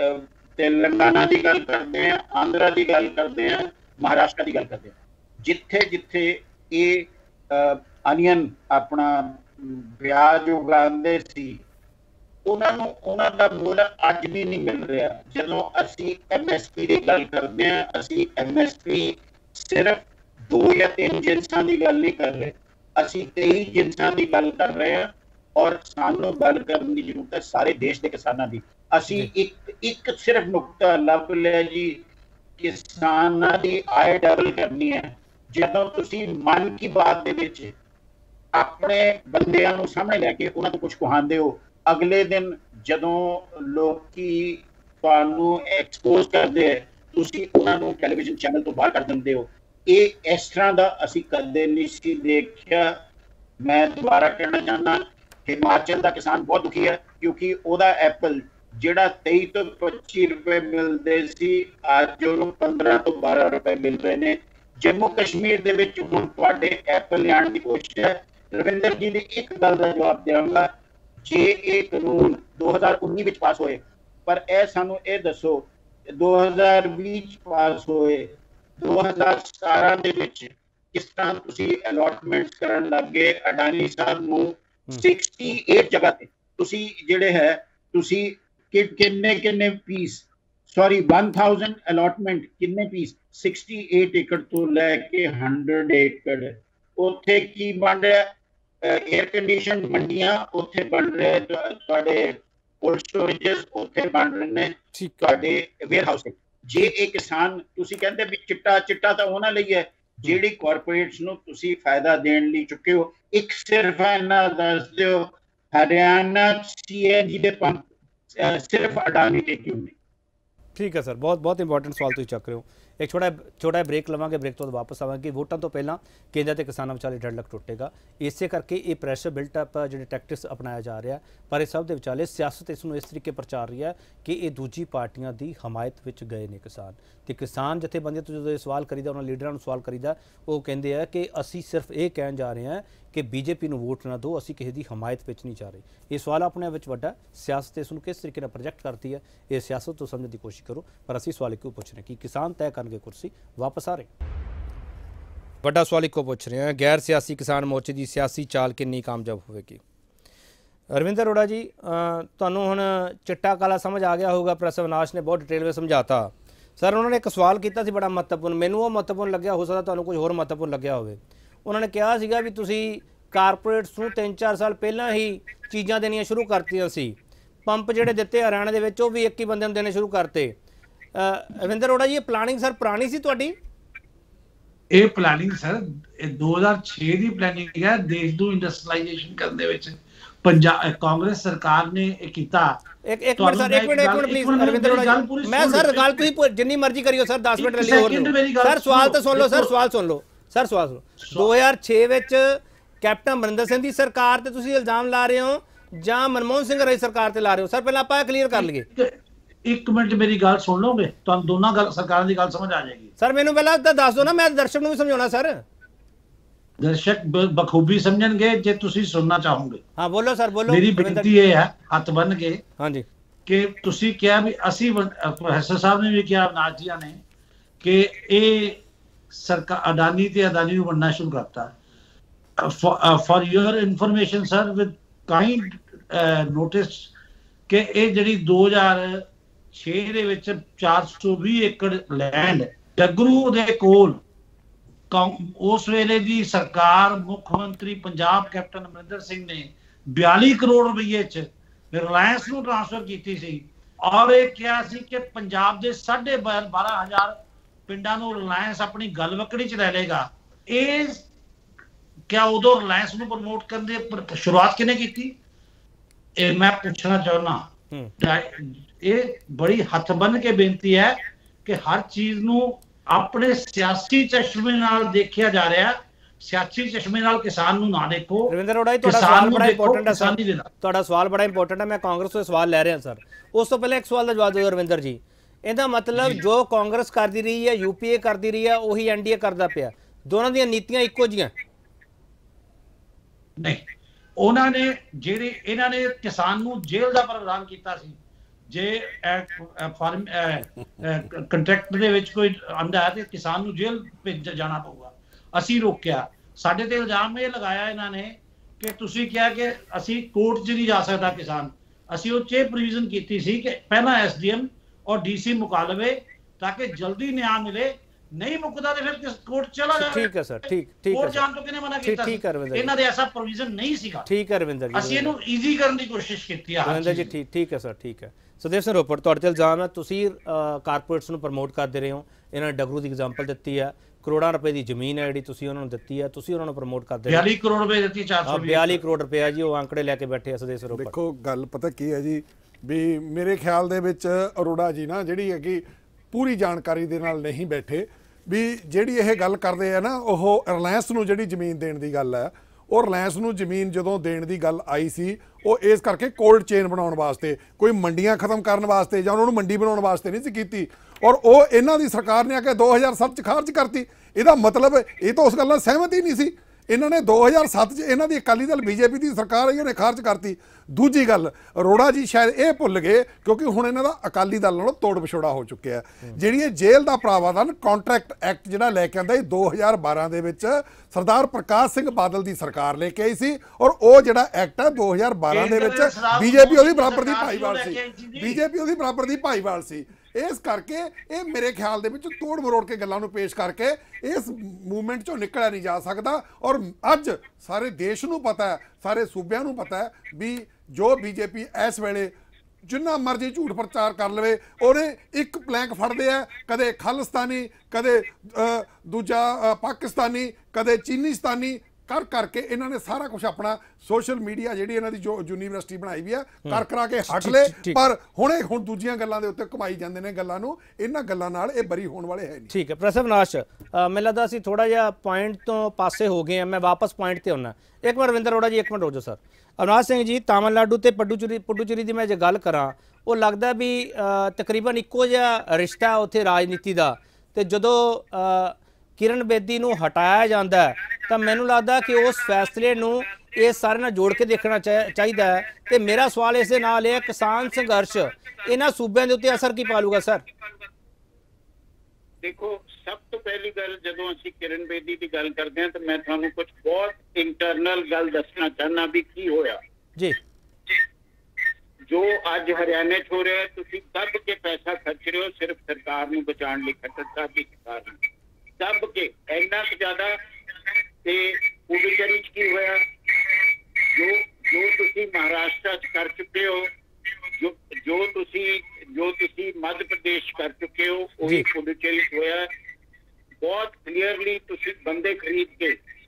ਤੇਲੰਗਾਨਾ ਦੀ ਗੱਲ ਕਰਦੇ ਹਾਂ, ਆਂਧਰਾ ਦੀ ਗੱਲ ਕਰਦੇ ਹਾਂ, ਮਹਾਰਾਸ਼ਟਰ ਦੀ ਗੱਲ ਕਰਦੇ ਹਾਂ, ਜਿੱਥੇ ਜਿੱਥੇ ਇਹ ਅਨੀਅਨ ਆਪਣਾ ਪਿਆਜ਼ ਉਗਾਉਂਦੇ ਸੀ, ਉਹਨਾਂ ਨੂੰ ਉਹਨਾਂ ਦਾ ਮੁੱਲ ਅੱਜ ਵੀ ਨਹੀਂ ਮਿਲ ਰਿਹਾ। ਜਦੋਂ ਅਸੀਂ ਐਮ ਐਸ ਪੀ ਦੀ ਗੱਲ ਕਰਦੇ ਹਾਂ, ਅਸੀਂ ਐਮ ਐਸ ਪੀ ਸਿਰਫ ਦੋ ਜਾਂ ਤਿੰਨ ਜਿਨਸਾਂ ਦੀ ਗੱਲ ਨਹੀਂ ਕਰ ਰਹੇ, ਅਸੀਂ ਕਈ ਜਿਨਸਾਂ ਦੀ ਗੱਲ ਕਰ ਰਹੇ ਹਾਂ। ਔਰ ਸਾਨੂੰ ਗੱਲ ਕਰਨ ਦੀ ਜ਼ਰੂਰਤ ਹੈ ਸਾਰੇ ਦੇਸ਼ ਦੇ ਕਿਸਾਨਾਂ ਦੀ। ਅਸੀਂ ਇੱਕ ਇੱਕ ਸਿਰਫ ਨੁਕਤਾ ਲੱਭ ਲਿਆ ਜੀ, ਕਿਸਾਨਾਂ ਦੀ ਆਏ ਡਬਲ ਕਰਨੀ ਹੈ। ਜਦੋਂ ਤੁਸੀਂ ਮਨ ਕੀ ਬਾਤ ਦੇ ਵਿੱਚ ਆਪਣੇ ਬੰਦਿਆਂ ਨੂੰ ਸਾਹਮਣੇ ਲੈ ਕੇ ਉਹਨਾਂ ਤੋਂ ਕੁਝ ਕਹਾਉਂਦੇ ਹੋ, ਅਗਲੇ ਦਿਨ ਜਦੋਂ ਲੋਕੀ ਤੁਹਾਨੂੰ ਐਕਸਪੋਜ਼ ਕਰਦੇ ਹੈ, ਤੁਸੀਂ ਉਹਨਾਂ ਨੂੰ ਟੈਲੀਵਿਜ਼ਨ ਚੈਨਲ ਤੋਂ ਬਾਹਰ ਕਰ ਦਿੰਦੇ ਹੋ। ਇਹ ਇਸ ਤਰ੍ਹਾਂ ਦਾ ਅਸੀਂ ਕਦੇ ਨਹੀਂ ਸੀ ਦੇਖਿਆ। ਮੈਂ ਦੁਬਾਰਾ ਕਹਿਣਾ ਚਾਹੁੰਦਾ, ਹਿਮਾਚਲ ਦਾ ਕਿਸਾਨ ਬਹੁਤ ਦੁਖੀ ਹੈ, ਕਿਉਂਕਿ ਉਹਦਾ ਐਪਲ ਜਿਹੜਾ ਤੇਈ ਤੋਂ ਪੱਚੀ ਰੁਪਏ ਮਿਲਦੇ ਸੀ, ਅੱਜ ਉਹਨੂੰ ਪੰਦਰਾਂ ਤੋਂ ਬਾਰਾਂ ਰੁਪਏ ਮਿਲ ਰਹੇ ਨੇ। ਜੰਮੂ ਕਸ਼ਮੀਰ ਦੇ ਵਿੱਚ ਹੁਣ ਤੁਹਾਡੇ ਐਪਲ ਲਿਆਉਣ ਦੀ ਕੋਸ਼ਿਸ਼ ਹੈ। ਰਵਿੰਦਰ ਜੀ ਦੀ ਇੱਕ ਗੱਲ ਦਾ ਜਵਾਬ ਦੇਵਾਂਗਾ, ਜੇ ਇਹ ਕਾਨੂੰਨ ਦੋ ਹਜ਼ਾਰ ਉੱਨੀ ਵਿੱਚ ਪਾਸ ਹੋਏ, ਪਰ ਇਹ ਸਾਨੂੰ ਇਹ ਦੱਸੋ ਦੋ ਹਜ਼ਾਰ ਵੀਹ ਚ ਪਾਸ ਹੋਏ, ਦੋ ਹਜ਼ਾਰ ਸਤਾਰਾਂ ਦੇ ਵਿੱਚ ਕਿਸ ਤਰ੍ਹਾਂ ਤੁਸੀਂ ਅਲਾਟਮੈਂਟ ਕਰਨ ਲੱਗੇ ਅਡਾਨੀ ਸਾਹਿਬ ਨੂੰ ਅਠਾਸੀ ਜਗ੍ਹਾ ਤੇ। ਤੁਸੀਂ ਜਿਹੜੇ ਹੈ ਤੁਸੀਂ ਕਿੰਨੇ ਕਿੰਨੇ ਪੀਸ ਸੌਰੀ ਇੱਕ ਹਜ਼ਾਰ ਅਲਾਟਮੈਂਟ ਕਿੰਨੇ ਪੀਸ ਅੜਸਠ ਏਕੜ ਤੋਂ ਲੈ ਕੇ ਸੌ ਏਕੜ ਉੱਥੇ ਕੀ ਬਣ ਰਿਹਾ? 에ਅਰ ਕੰਡੀਸ਼ਨ ਮੰਡੀਆਂ ਉੱਥੇ ਬਣ ਰਹੇ, ਤੁਹਾਡੇ ਕੋਲਡ ਸਟੋਰੇजेस ਉੱਥੇ ਬਣ ਰਹੇ ਨੇ, ਤੁਹਾਡੇ ਵੇਅਰ ਹਾਊਸਿੰਗ। ਜੇ ਇਹ ਕਿਸਾਨ ਤੁਸੀਂ ਕਹਿੰਦੇ ਵੀ ਚਿੱਟਾ ਚਿੱਟਾ ਤਾਂ ਉਹਨਾਂ ਲਈ ਹੈ, ਜਿਹੜੀ ਕਾਰਪੋਰੇਟਸ ਨੂੰ ਤੁਸੀਂ ਫਾਇਦਾ ਦੇਣ ਲਈ ਚੁੱਕੇ ਹੋ। ਇੱਕ ਸਿਰਫ ਇਹਨਾਂ ਦੱਸ ਦਿਓ, ਹਰਿਆਣਾ ਸੀ ਐਨ ਜੀ ਦੇ ਪੰਪ ਸਿਰਫ ਅਡਾਨੀ ਤੇ ਕਿਉਂ ਨਹੀਂ? ਠੀਕ ਹੈ ਸਰ, ਬਹੁਤ ਬਹੁਤ ਇੰਪੋਰਟੈਂਟ ਸਵਾਲ ਤੁਸੀਂ ਚੱਕ ਰਹੇ ਹੋ। ਇੱਕ ਛੋਟਾ ਛੋਟਾ ਬ੍ਰੇਕ ਲਵਾਂਗੇ, ਬ੍ਰੇਕ ਤੋਂ ਵਾਪਸ ਆਵਾਂਗੇ। ਵੋਟਾਂ ਤੋਂ ਪਹਿਲਾਂ ਕੇਂਦਰ ਤੇ ਕਿਸਾਨਾਂ ਵਿਚਾਲੇ ਡੈਡਲਕ ਟੁੱਟੇਗਾ, ਇਸੇ ਕਰਕੇ ਇਹ ਪ੍ਰੈਸ਼ਰ ਬਿਲਟ ਅਪ ਜਿਹੜੇ ਟੈਕਟਿਕਸ ਅਪਣਾਇਆ ਜਾ ਰਿਹਾ, ਪਰ ਇਹ ਸਭ ਦੇ ਵਿਚਾਲੇ ਸਿਆਸਤ ਇਸ ਨੂੰ ਇਸ ਤਰੀਕੇ ਪ੍ਰਚਾਰ ਰਹੀ ਹੈ ਕਿ ਇਹ ਦੂਜੀ ਪਾਰਟੀਆਂ ਦੀ ਹਮਾਇਤ ਵਿੱਚ ਗਏ ਨੇ ਕਿਸਾਨ। ਤੇ ਕਿਸਾਨ ਜਥੇਬੰਦੀਆਂ ਤੋਂ ਜਦੋਂ ਇਹ ਸਵਾਲ ਕਰੀਦਾ, ਉਹਨਾਂ ਲੀਡਰਾਂ ਨੂੰ ਸਵਾਲ ਕਰੀਦਾ, ਉਹ ਕਹਿੰਦੇ ਆ ਕਿ ਅਸੀਂ ਸਿਰਫ ਇਹ ਕਹਿਣ ਜਾ ਰਹੇ ਹਾਂ ਕਿ ਬੀਜੇਪੀ ਨੂੰ ਵੋਟ ਨਾ ਦਿਓ, ਅਸੀਂ ਕਿਸੇ ਦੀ ਹਮਾਇਤ ਵਿੱਚ ਨਹੀਂ ਜਾ ਰਹੇ। ਇਹ ਸਵਾਲ ਆਪਣੇ ਵਿੱਚ ਵੱਡਾ, ਸਿਆਸਤ ਇਸ ਨੂੰ ਕਿਸ ਤਰੀਕੇ ਨਾਲ ਪ੍ਰੋਜੈਕਟ ਕਰਦੀ ਹੈ, ਇਹ ਸਿਆਸਤ ਤੋਂ ਸਮਝਣ ਦੀ ਕੋਸ਼ਿਸ਼ ਕਰੋ। ਪਰ ਅਸੀਂ ਸਵਾਲ ਕਿਉਂ ਪੁੱਛ ਰਹੇ ਕਿ ਕਿਸਾਨ ਤੈਅ ਕਰਨਗੇ ਕੁਰਸੀ, ਵਾਪਸ ਆ ਰਹੇ। ਵੱਡਾ ਸਵਾਲ ਇੱਕੋ ਪੁੱਛ ਰਹੇ ਹਾਂ, ਗੈਰ ਸਿਆਸੀ ਕਿਸਾਨ ਮੋਰਚੇ ਦੀ ਸਿਆਸੀ ਚਾਲ ਕਿੰਨੀ ਕਾਮਯਾਬ ਹੋਵੇਗੀ? ਰਵਿੰਦਰ ਅਰੋੜਾ ਜੀ, ਤੁਹਾਨੂੰ ਹੁਣ ਚਿੱਟਾ ਕਾਲਾ ਸਮਝ ਆ ਗਿਆ ਹੋਊਗਾ। ਪ੍ਰੈਸ ਅਵਿਨਾਸ਼ ਨੇ ਬਹੁਤ ਡਿਟੇਲ ਵਿੱਚ ਸਮਝਾਤਾ। ਸਰ ਉਹਨਾਂ ਨੇ ਇੱਕ ਸਵਾਲ ਕੀਤਾ ਸੀ ਬੜਾ ਮਹੱਤਵਪੂਰਨ, ਮੈਨੂੰ ਉਹ ਮਹੱਤਵਪੂਰਨ ਲੱਗਿਆ, ਹੋ ਸਕਦਾ ਤੁਹਾਨੂੰ ਕੁਝ ਹੋਰ ਮਹੱਤਵਪੂਰਨ ਲੱਗਿਆ ਹੋਵੇ। ਉਹਨਾਂ ਨੇ ਕਿਹਾ ਸੀਗਾ ਵੀ ਤੁਸੀਂ ਕਾਰਪੋਰੇਟਸ ਨੂੰ ਤਿੰਨ ਚਾਰ ਸਾਲ ਪਹਿਲਾਂ ਹੀ ਚੀਜ਼ਾਂ ਦੇਣੀਆਂ ਸ਼ੁਰੂ ਕਰਤੀਆਂ ਸੀ। ਪੰਪ ਜਿਹੜੇ ਦਿੱਤੇ ਹਰਿਆਣਾ ਦੇ ਵਿੱਚ ਉਹ ਵੀ ਇੱਕ ਹੀ ਬੰਦੇ ਨੂੰ ਦੇਣੇ ਸ਼ੁਰੂ ਕਰਤੇ। ਰਵਿੰਦਰ ਅਰੋੜਾ ਜੀ, ਇਹ ਪਲਾਨਿੰਗ ਸਰ ਪੁਰਾਣੀ ਸੀ ਤੁਹਾਡੀ? ਇਹ ਪਲਾਨਿੰਗ ਸਰ ਦੋ ਹਜ਼ਾਰ ਛੇ ਦੀ ਪਲਾਨਿੰਗ ਹੈ ਦੇਸ਼ ਨੂੰ ਇੰਡਸਟਰੀਲਾਈਜੇਸ਼ਨ ਕਰਨ ਦੇ ਵਿੱਚ। ਪੰਜਾਬ ਕਾਂਗਰਸ ਸਰਕਾਰ ਨੇ ਇਹ ਕੀਤਾ। ਇੱਕ ਇੱਕ ਮਿੰਟ ਸਰ, ਇੱਕ ਮਿੰਟ ਇੱਕ ਮਿੰਟ ਪਲੀਜ਼ ਰਵਿੰਦਰ ਅਰੋੜਾ ਜੀ, ਮੈਂ ਸਰ ਗੱਲ ਤੁਸੀਂ ਜਿੰਨੀ ਮਰਜ਼ੀ ਕਰਿਓ ਸਰ, ਦਸ ਮਿੰਟ ਲਈ ਹੋਰ ਲਓ ਸਰ। ਸਵਾਲ ਤਾਂ ਸੁਣ ਲਓ ਸਰ, ਸਵਾਲ ਸੁਣ ਲਓ ਸਰ, ਸਵਾਲ ਸੁਣੋ। ਦੋ ਹਜ਼ਾਰ ਛੇ ਵਿੱਚ ਕੈਪਟਨ ਅਮਰਿੰਦਰ ਸਿੰਘ ਦੀ ਸਰਕਾਰ ਤੇ ਤੁਸੀਂ ਇਲਜ਼ਾਮ ਲਾ ਰਹੇ ਹੋ ਜਾਂ ਮਨਮੋਹਨ ਸਿੰਘ ਰਾਈ ਸਰਕਾਰ ਤੇ ਲਾ ਰਹੇ ਹੋ? ਸਰ ਪਹਿਲਾਂ ਆਪਾਂ ਇਹ ਕਲੀਅਰ ਕਰ ਲਈਏ। ਇੱਕ ਮਿੰਟ ਮੇਰੀ ਗੱਲ ਸੁਣ ਲਓਗੇ, ਤੁਹਾਨੂੰ ਦੋਨਾਂ ਗੱਲ ਸਰਕਾਰਾਂ ਦੀ ਗੱਲ ਸਮਝ ਆ ਜਾਏਗੀ। ਸਰ ਮੈਨੂੰ ਪਹਿਲਾਂ ਤਾਂ ਦੱਸ ਦਿਓ ਨਾ, ਮੈਂ ਦਰਸ਼ਕ ਨੂੰ ਵੀ ਸਮਝਾਉਣਾ ਸਰ। ਦਰਸ਼ਕ ਬਖੂਬੀ ਸਮਝਣਗੇ ਜੇ ਤੁਸੀਂ ਸੁਣਨਾ ਚਾਹੋਗੇ। ਹਾਂ ਬੋਲੋ ਸਰ, ਬੋਲੋ। ਮੇਰੀ ਬੇਨਤੀ ਇਹ ਹੈ ਹੱਥ ਬੰਨ ਕੇ, ਹਾਂਜੀ, ਕਿ ਤੁਸੀਂ ਕਿਹਾ ਵੀ ਅਸੀਂ, ਪ੍ਰੋਫੈਸਰ ਸਾਹਿਬ ਨੇ ਵੀ ਕਿਹਾ, ਅਵਿਨਾਸ਼ ਜੀ ਨੇ, ਕਿ ਇਹ ਸਰਕਾਰ ਅਡਾਨੀ ਤੇ ਅਦਾਨੀ ਨੂੰ ਵੰਡਣਾ ਸ਼ੁਰੂ ਕਰਤਾ। For your information sir, with kind notice, ਕਿ ਇਹ ਜਿਹੜੀ ਦੋ ਹਜ਼ਾਰ ਛੇ ਦੇ ਵਿੱਚ ਚਾਰ ਸੌ ਵੀਹ ਏਕੜ ਲੈਂਡ ਡਗਰੂ ਦੇ ਕੋਲ ਉਸ ਵੇਲੇ ਦੀ ਸਰਕਾਰ, ਮੁੱਖ ਮੰਤਰੀ ਪੰਜਾਬ ਕੈਪਟਨ ਅਮਰਿੰਦਰ ਸਿੰਘ ਨੇ ਬਿਆਲੀ ਕਰੋੜ ਰੁਪਏ ਚ ਰਿਲਾਇੰਸ ਨੂੰ ਟ੍ਰਾਂਸਫਰ ਕੀਤੀ ਸੀ। ਔਰ ਇਹ ਕਿਹਾ ਸੀ ਕਿ ਪੰਜਾਬ ਦੇ ਸਾਢੇ ਬਾਰਾਂ ਹਜ਼ਾਰ ਪਿੰਡਾਂ ਨੂੰ ਰਿਲਾਇੰਸ ਆਪਣੀ ਗਲਵਕੜੀ ਚ ਲੈ ਲੇਗਾ। ਇਹ ਕਿਆ ਉਦੋਂ ਰਿਲਾਇੰਸ ਨੂੰ ਪ੍ਰਮੋਟ ਕਰਨ ਦੀ ਸ਼ੁਰੂਆਤ ਕਿਹਨੇ ਕੀਤੀ? ਇਹ ਮੈਂ ਪੁੱਛਣਾ ਚਾਹੁੰਦਾ। ਇਹ ਬੜੀ ਹੱਥ ਬੰਨ ਕੇ ਬੇਨਤੀ ਹੈ ਕਿ ਹਰ ਚੀਜ਼ ਨੂੰ ਆਪਣੇ ਸਿਆਸੀ ਚਸ਼ਮੇ ਨਾਲ ਦੇਖਿਆ ਜਾ ਰਿਹਾ। ਸਿਆਸੀ ਚਸ਼ਮੇ ਨਾਲ ਕਿਸਾਨ ਨੂੰ ਨਾ ਦੇਖੋ। ਰਵਿੰਦਰ ਅਰੋੜਾ ਜੀ, ਤੁਹਾਡਾ ਸਵਾਲ ਬੜਾ ਇੰਪੋਰਟੈਂਟ ਹੈ ਸਰ, ਕਿਸਾਨੀ ਤੁਹਾਡਾ ਸਵਾਲ ਬੜਾ ਇੰਪੋਰਟੈਂਟ ਹੈ। ਮੈਂ ਕਾਂਗਰਸ ਤੋਂ ਸਵਾਲ ਲੈ ਰਿਹਾ ਸਰ, ਉਸ ਤੋਂ ਪਹਿਲਾਂ ਇੱਕ ਸਵਾਲ ਦਾ ਜਵਾਬ ਦਿਓ ਰਵਿੰਦਰ ਜੀ। ਇਹਦਾ ਮਤਲਬ ਜੋ ਕਾਂਗਰਸ ਕਰਦੀ ਰਹੀ ਹੈ, ਯੂਪੀਏ ਕਰਦੀ ਰਹੀ ਹੈ, ਉਹੀ ਐਨਡੀਏ ਕਰਦਾ ਪਿਆ, ਦੋਨਾਂ ਦੀਆਂ ਨੀਤੀਆਂ ਇੱਕੋ ਜਿਹੀਆਂ? ਨਹੀਂ, ਉਹਨਾਂ ਨੇ ਜਿਹੜੇ ਇਹਨਾਂ ਨੇ ਕਿਸਾਨ ਨੂੰ ਜੇਲ੍ਹ ਦਾ ਪ੍ਰਾਵਧਾਨ ਕੀਤਾ ਸੀ। ਜੇ ਫਾਰਮ ਕੰਟਰੈਕਟ ਦੇ ਵਿੱਚ ਕੋਈ ਆਂਦਾ ਹੈ ਤੇ ਕਿਸਾਨ ਨੂੰ ਜੇਲ੍ਹ ਭੇਜ ਜਾਣਾ ਪਊਗਾ। ਅਸੀਂ ਰੋਕਿਆ। ਸਾਡੇ ਤੇ ਇਲਜ਼ਾਮ ਇਹ ਲਗਾਇਆ ਇਹਨਾਂ ਨੇ ਕਿ ਤੁਸੀਂ ਕਿਹਾ ਕਿ ਅਸੀਂ ਕੋਰਟ 'ਚ ਨਹੀਂ ਜਾ ਸਕਦਾ ਕਿਸਾਨ। ਅਸੀਂ ਉਹ 'ਚ ਇਹ ਪ੍ਰੋਵੀਜ਼ਨ ਕੀਤੀ ਸੀ ਕਿ ਪਹਿਲਾਂ ਐਸਡੀਐਮ ਔਰ ਡੀਸੀ ਮੁਕਾਲਵੇ ਤਾਂ ਕਿ ਜਲਦੀ ਨਿਆਂ ਮਿਲੇ, ਨਹੀਂ ਮੁੱਕਦਾ ਤੇ ਫਿਰ ਕੋਰਟ ਚਲਾ ਜਾਵੇ। ਠੀਕ ਹੈ ਸਰ, ਠੀਕ ਠੀਕ ਹੈ। ਕੋਰਟ ਜਾਣ ਤੋਂ ਕਿਹਨੇ ਮਨਾ ਕੀਤਾ? ਠੀਕ ਹੈ ਰਵਿੰਦਰ, ਇਹਨਾਂ ਦੇ ਐਸਾ ਪ੍ਰੋਵੀਜ਼ਨ ਨਹੀਂ ਸੀਗਾ। ਠੀਕ ਹੈ ਰਵਿੰਦਰ ਜੀ, ਅਸੀਂ ਇਹਨੂੰ ਈਜ਼ੀ ਕਰਨ ਦੀ ਕੋਸ਼ਿਸ਼ ਕੀਤੀ ਆ ਰਵਿੰਦਰ ਜੀ। ਠੀਕ ਠੀਕ ਹੈ ਸਰ, ਠੀਕ ਹੈ। ਸੁਦੇਵ ਸਿੰਘ ਰੋਪੜ, ਤੁਹਾਡੇ ਤੇ ਇਲਜ਼ਾਮ ਹੈ ਤੁਸੀਂ ਕਾਰਪੋਰੇਟਸ ਨੂੰ ਪ੍ਰਮੋਟ ਕਰਦੇ ਰਹੇ ਹੋ। ਇਹਨਾਂ ਨੇ ਡਗਰੂ ਦੀ ਐਗਜ਼ਾਮਪਲ ਦਿੱਤੀ ਹੈ, ਕਰੋੜਾਂ ਰੁਪਏ ਦੀ ਜ਼ਮੀਨ ਹੈ ਜਿਹੜੀ ਤੁਸੀਂ ਉਹਨਾਂ ਨੂੰ ਦਿੱਤੀ ਹੈ, ਤੁਸੀਂ ਉਹਨਾਂ ਨੂੰ ਪ੍ਰਮੋਟ ਕਰਦੇ ਰਹੇ। ਬਿਆਲੀ ਕਰੋੜ ਰੁਪਏ ਦਿੱਤੀ, ਚਾਰ ਸੌ ਬਿਆਲੀ ਕਰੋੜ ਰੁਪਏ ਜੀ, ਉਹ ਅੰਕੜੇ ਲੈ ਕੇ ਬੈਠੇ ਆ ਸੁਦੇਵ ਸਿੰਘ ਰੋਪੜ। ਦੇਖੋ ਗੱਲ ਪਤਾ ਕੀ ਹੈ ਜੀ, ਵੀ ਮੇਰੇ ਖਿਆਲ ਦੇ ਵਿੱਚ ਅਰੋੜਾ ਜੀ ਨਾ ਜਿਹੜੀ ਹੈਗੀ ਪੂਰੀ ਜਾਣਕਾਰੀ ਦੇ ਨਾਲ ਨਹੀਂ ਬੈਠੇ। ਵੀ ਜਿਹੜੀ ਇਹ ਗੱਲ ਕਰਦੇ ਆ ਨਾ, ਉਹ ਰਿਲਾਇੰਸ ਨੂੰ ਜਿਹੜੀ ਜ਼ਮੀਨ ਦੇਣ ਦੀ ਗੱਲ ਹੈ, ਉਹ ਰਿਲਾਇੰਸ ਨੂੰ ਜ਼ਮੀਨ ਜਦੋਂ ਦੇਣ ਦੀ ਗੱਲ ਆਈ ਸੀ ਉਹ ਇਸ ਕਰਕੇ ਕੋਲਡ ਚੇਨ ਬਣਾਉਣ ਵਾਸਤੇ, ਕੋਈ ਮੰਡੀਆਂ ਖਤਮ ਕਰਨ ਵਾਸਤੇ ਜਾਂ ਉਹਨਾਂ ਨੂੰ ਮੰਡੀ ਬਣਾਉਣ ਵਾਸਤੇ ਨਹੀਂ ਸੀ ਕੀਤੀ। ਔਰ ਉਹ ਇਹਨਾਂ ਦੀ ਸਰਕਾਰ ਨੇ ਆ ਕੇ ਦੋ ਹਜ਼ਾਰ ਸੱਤ 'ਚ ਖਾਰਜ ਕਰਤੀ। ਇਹਦਾ ਮਤਲਬ ਇਹ ਤਾਂ ਉਸ ਗੱਲ ਨਾਲ ਸਹਿਮਤ ਹੀ ਨਹੀਂ ਸੀ। ਇਹਨਾਂ ਨੇ ਦੋ ਹਜ਼ਾਰ ਸੱਤ 'ਚ ਇਹਨਾਂ ਦੀ ਅਕਾਲੀ ਦਲ ਬੀਜੇਪੀ ਦੀ ਸਰਕਾਰ ਆਈ, ਉਹਨੇ ਖਾਰਜ ਕਰਤੀ। ਦੂਜੀ ਗੱਲ, ਅਰੋੜਾ ਜੀ ਸ਼ਾਇਦ ਇਹ ਭੁੱਲ ਗਏ ਕਿਉਂਕਿ ਹੁਣ ਇਹਨਾਂ ਦਾ ਅਕਾਲੀ ਦਲ ਨਾਲੋਂ ਤੋੜ ਵਿਛੋੜਾ ਹੋ ਚੁੱਕਿਆ। ਜਿਹੜੀ ਇਹ ਜੇਲ੍ਹ ਦਾ ਪ੍ਰਾਵਧਾਨ ਕੰਟਰੈਕਟ ਐਕਟ ਜਿਹੜਾ ਲੈ ਕੇ ਆਂਦਾ ਇਹ ਦੋ ਹਜ਼ਾਰ ਬਾਰਾਂ ਦੇ ਵਿੱਚ ਸਰਦਾਰ ਪ੍ਰਕਾਸ਼ ਸਿੰਘ ਬਾਦਲ ਦੀ ਸਰਕਾਰ ਲੈ ਕੇ ਆਈ ਸੀ। ਔਰ ਉਹ ਜਿਹੜਾ ਐਕਟ ਹੈ ਦੋ ਹਜ਼ਾਰ ਬਾਰਾਂ ਦੇ ਵਿੱਚ ਬੀਜੇਪੀ ਉਹਦੀ ਬਰਾਬਰ ਦੀ ਭਾਈਵਾਲ ਸੀ, ਬੀਜੇਪੀ ਉਹਦੀ ਬਰਾਬਰ ਦੀ ਭਾਈਵਾਲ ਸੀ। ਇਸ ਕਰਕੇ ਇਹ ਮੇਰੇ ਖਿਆਲ ਦੇ ਵਿੱਚ ਤੋੜ ਮਰੋੜ ਕੇ ਗੱਲਾਂ ਨੂੰ ਪੇਸ਼ ਕਰਕੇ ਇਸ ਮੂਵਮੈਂਟ ਚੋਂ ਨਿਕਲਿਆ ਨਹੀਂ ਜਾ ਸਕਦਾ। ਔਰ ਅੱਜ ਸਾਰੇ ਦੇਸ਼ ਨੂੰ ਪਤਾ ਹੈ, ਸਾਰੇ ਸੂਬਿਆਂ ਨੂੰ ਪਤਾ ਹੈ ਵੀ ਜੋ ਬੀਜੇਪੀ ਇਸ ਵੇਲੇ ਜਿੰਨਾ ਮਰਜ਼ੀ ਝੂਠ ਪ੍ਰਚਾਰ ਕਰ ਲਵੇ, ਉਹਨੇ ਇੱਕ ਪਲੈਂਕ ਫੜਦੇ ਆ, ਕਦੇ ਖਾਲਿਸਤਾਨੀ, ਕਦੇ ਦੂਜਾ ਪਾਕਿਸਤਾਨੀ, ਕਦੇ ਚੀਨੀਸਤਾਨੀ ਕਰ ਕਰਕੇ ਇਹਨਾਂ ਨੇ ਸਾਰਾ ਕੁਝ ਆਪਣਾ ਸੋਸ਼ਲ ਮੀਡੀਆ ਜਿਹੜੀ ਇਹਨਾਂ ਦੀ ਜੋ ਯੂਨੀਵਰਸਿਟੀ ਬਣਾਈ ਵੀ ਆ ਕਰ ਕਰਾ ਕੇ ਹਟ ਲੈ। ਪਰ ਹੁਣੇ ਹੁਣ ਦੂਜੀਆਂ ਗੱਲਾਂ ਦੇ ਉੱਤੇ ਘੁਮਾਈ ਜਾਂਦੇ ਨੇ ਗੱਲਾਂ ਨੂੰ। ਇਹਨਾਂ ਗੱਲਾਂ ਨਾਲ ਇਹ ਬਰੀ ਹੋਣ ਵਾਲੇ ਹੈ ਨਹੀਂ। ਠੀਕ ਹੈ ਪ੍ਰਸਵ ਨਾਸ਼, ਮੈਨੂੰ ਲੱਗਦਾ ਅਸੀਂ ਥੋੜਾ ਜਿਹਾ ਪੁਆਇੰਟ ਤੋਂ ਪਾਸੇ ਹੋ ਗਏ ਆ। ਮੈਂ ਵਾਪਸ ਪੁਆਇੰਟ ਤੇ ਆਉਣਾ। ਇੱਕ ਮਿੰਟ ਰਵਿੰਦਰ ਅਰੋੜਾ ਜੀ, ਇੱਕ ਮਿੰਟ ਰੁਕ ਜਾਓ ਸਰ। ਅਵਨਾਸ਼ ਸਿੰਘ ਜੀ, ਤਾਮਿਲਨਾਡੂ ਤੇ ਪੁਡੂਚੇਰੀ ਪੁਡੂਚੇਰੀ ਦੀ ਮੈਂ ਜੇ ਗੱਲ ਕਰਾਂ, ਉਹ ਲੱਗਦਾ ਵੀ ਤਕਰੀਬਨ ਇੱਕੋ ਜਿਹਾ ਰਿਸ਼ਤਾ ਉੱਥੇ ਰਾਜਨੀਤੀ ਦਾ। ਤੇ ਜਦੋਂ ਕਿਰਨ ਬੇਦੀ ਨੂੰ ਹਟਾਇਆ ਜਾਂਦਾ ਤਾਂ ਮੈਨੂੰ ਲੱਗਦਾ ਕਿ ਉਸ ਫੈਸਲੇ ਨੂੰ ਇਹ ਸਾਰੇ ਨਾਲ ਜੋੜ ਕੇ ਦੇਖਣਾ ਚਾਹੀਦਾ ਹੈ। ਤੇ ਮੇਰਾ ਸਵਾਲ ਇਸ ਦੇ ਨਾਲ ਇਹ, ਕਿਸਾਨ ਸੰਘਰਸ਼ ਇਹਨਾਂ ਸੂਬਿਆਂ ਦੇ ਉੱਤੇ ਅਸਰ ਕੀ ਪਾਲੂਗਾ ਸਰ? ਦੇਖੋ, ਸਭ ਤੋਂ ਪਹਿਲੀ ਗੱਲ, ਜਦੋਂ ਅਸੀਂ ਕਿਰਨ ਬੇਦੀ ਦੀ ਗੱਲ ਕਰਦੇ ਹਾਂ ਤਾਂ ਮੈਂ ਤੁਹਾਨੂੰ ਕੁਝ ਬਹੁਤ ਇੰਟਰਨਲ ਗੱਲ ਦੱਸਣਾ ਚਾਹੁੰਦਾ ਵੀ ਕੀ ਹੋਇਆ ਜੀ। ਜੋ ਅੱਜ ਹਰਿਆਣੇ 'ਚ ਹੋ ਰਿਹਾ, ਤੁਸੀਂ ਦੱਬ ਕੇ ਪੈਸਾ ਖਰਚ ਰਹੇ ਹੋ ਸਿਰਫ ਸਰਕਾਰ ਨੂੰ ਬਚਾਉਣ ਲਈ, ਖੱਟਰ ਸਾਹਿਬ ਦੀ ਸਰਕਾਰ ਨੂੰ ਦੱਬ ਕੇ ਇੰਨਾ ਕੁ ਜ਼ਿਆਦਾ। ਤੇ ਪੁਡੂਚੇਰੀ 'ਚ ਕੀ ਹੋਇਆ, ਜੋ ਜੋ ਤੁਸੀਂ ਮਹਾਰਾਸ਼ਟਰ 'ਚ ਕਰ ਚੁੱਕੇ ਹੋ, ਜੋ ਜੋ ਤੁਸੀਂ ਜੋ ਤੁਸੀਂ ਮੱਧ ਪ੍ਰਦੇਸ਼ ਕਰ ਚੁੱਕੇ ਹੋ, ਉਹੀ ਪੁਡੂਚੇਰੀ 'ਚ ਹੋਇਆ। ਬਹੁਤ ਕਲੀਅਰਲੀ ਤੁਸੀਂ ਬੰਦੇ ਖਰੀਦ ਕੇ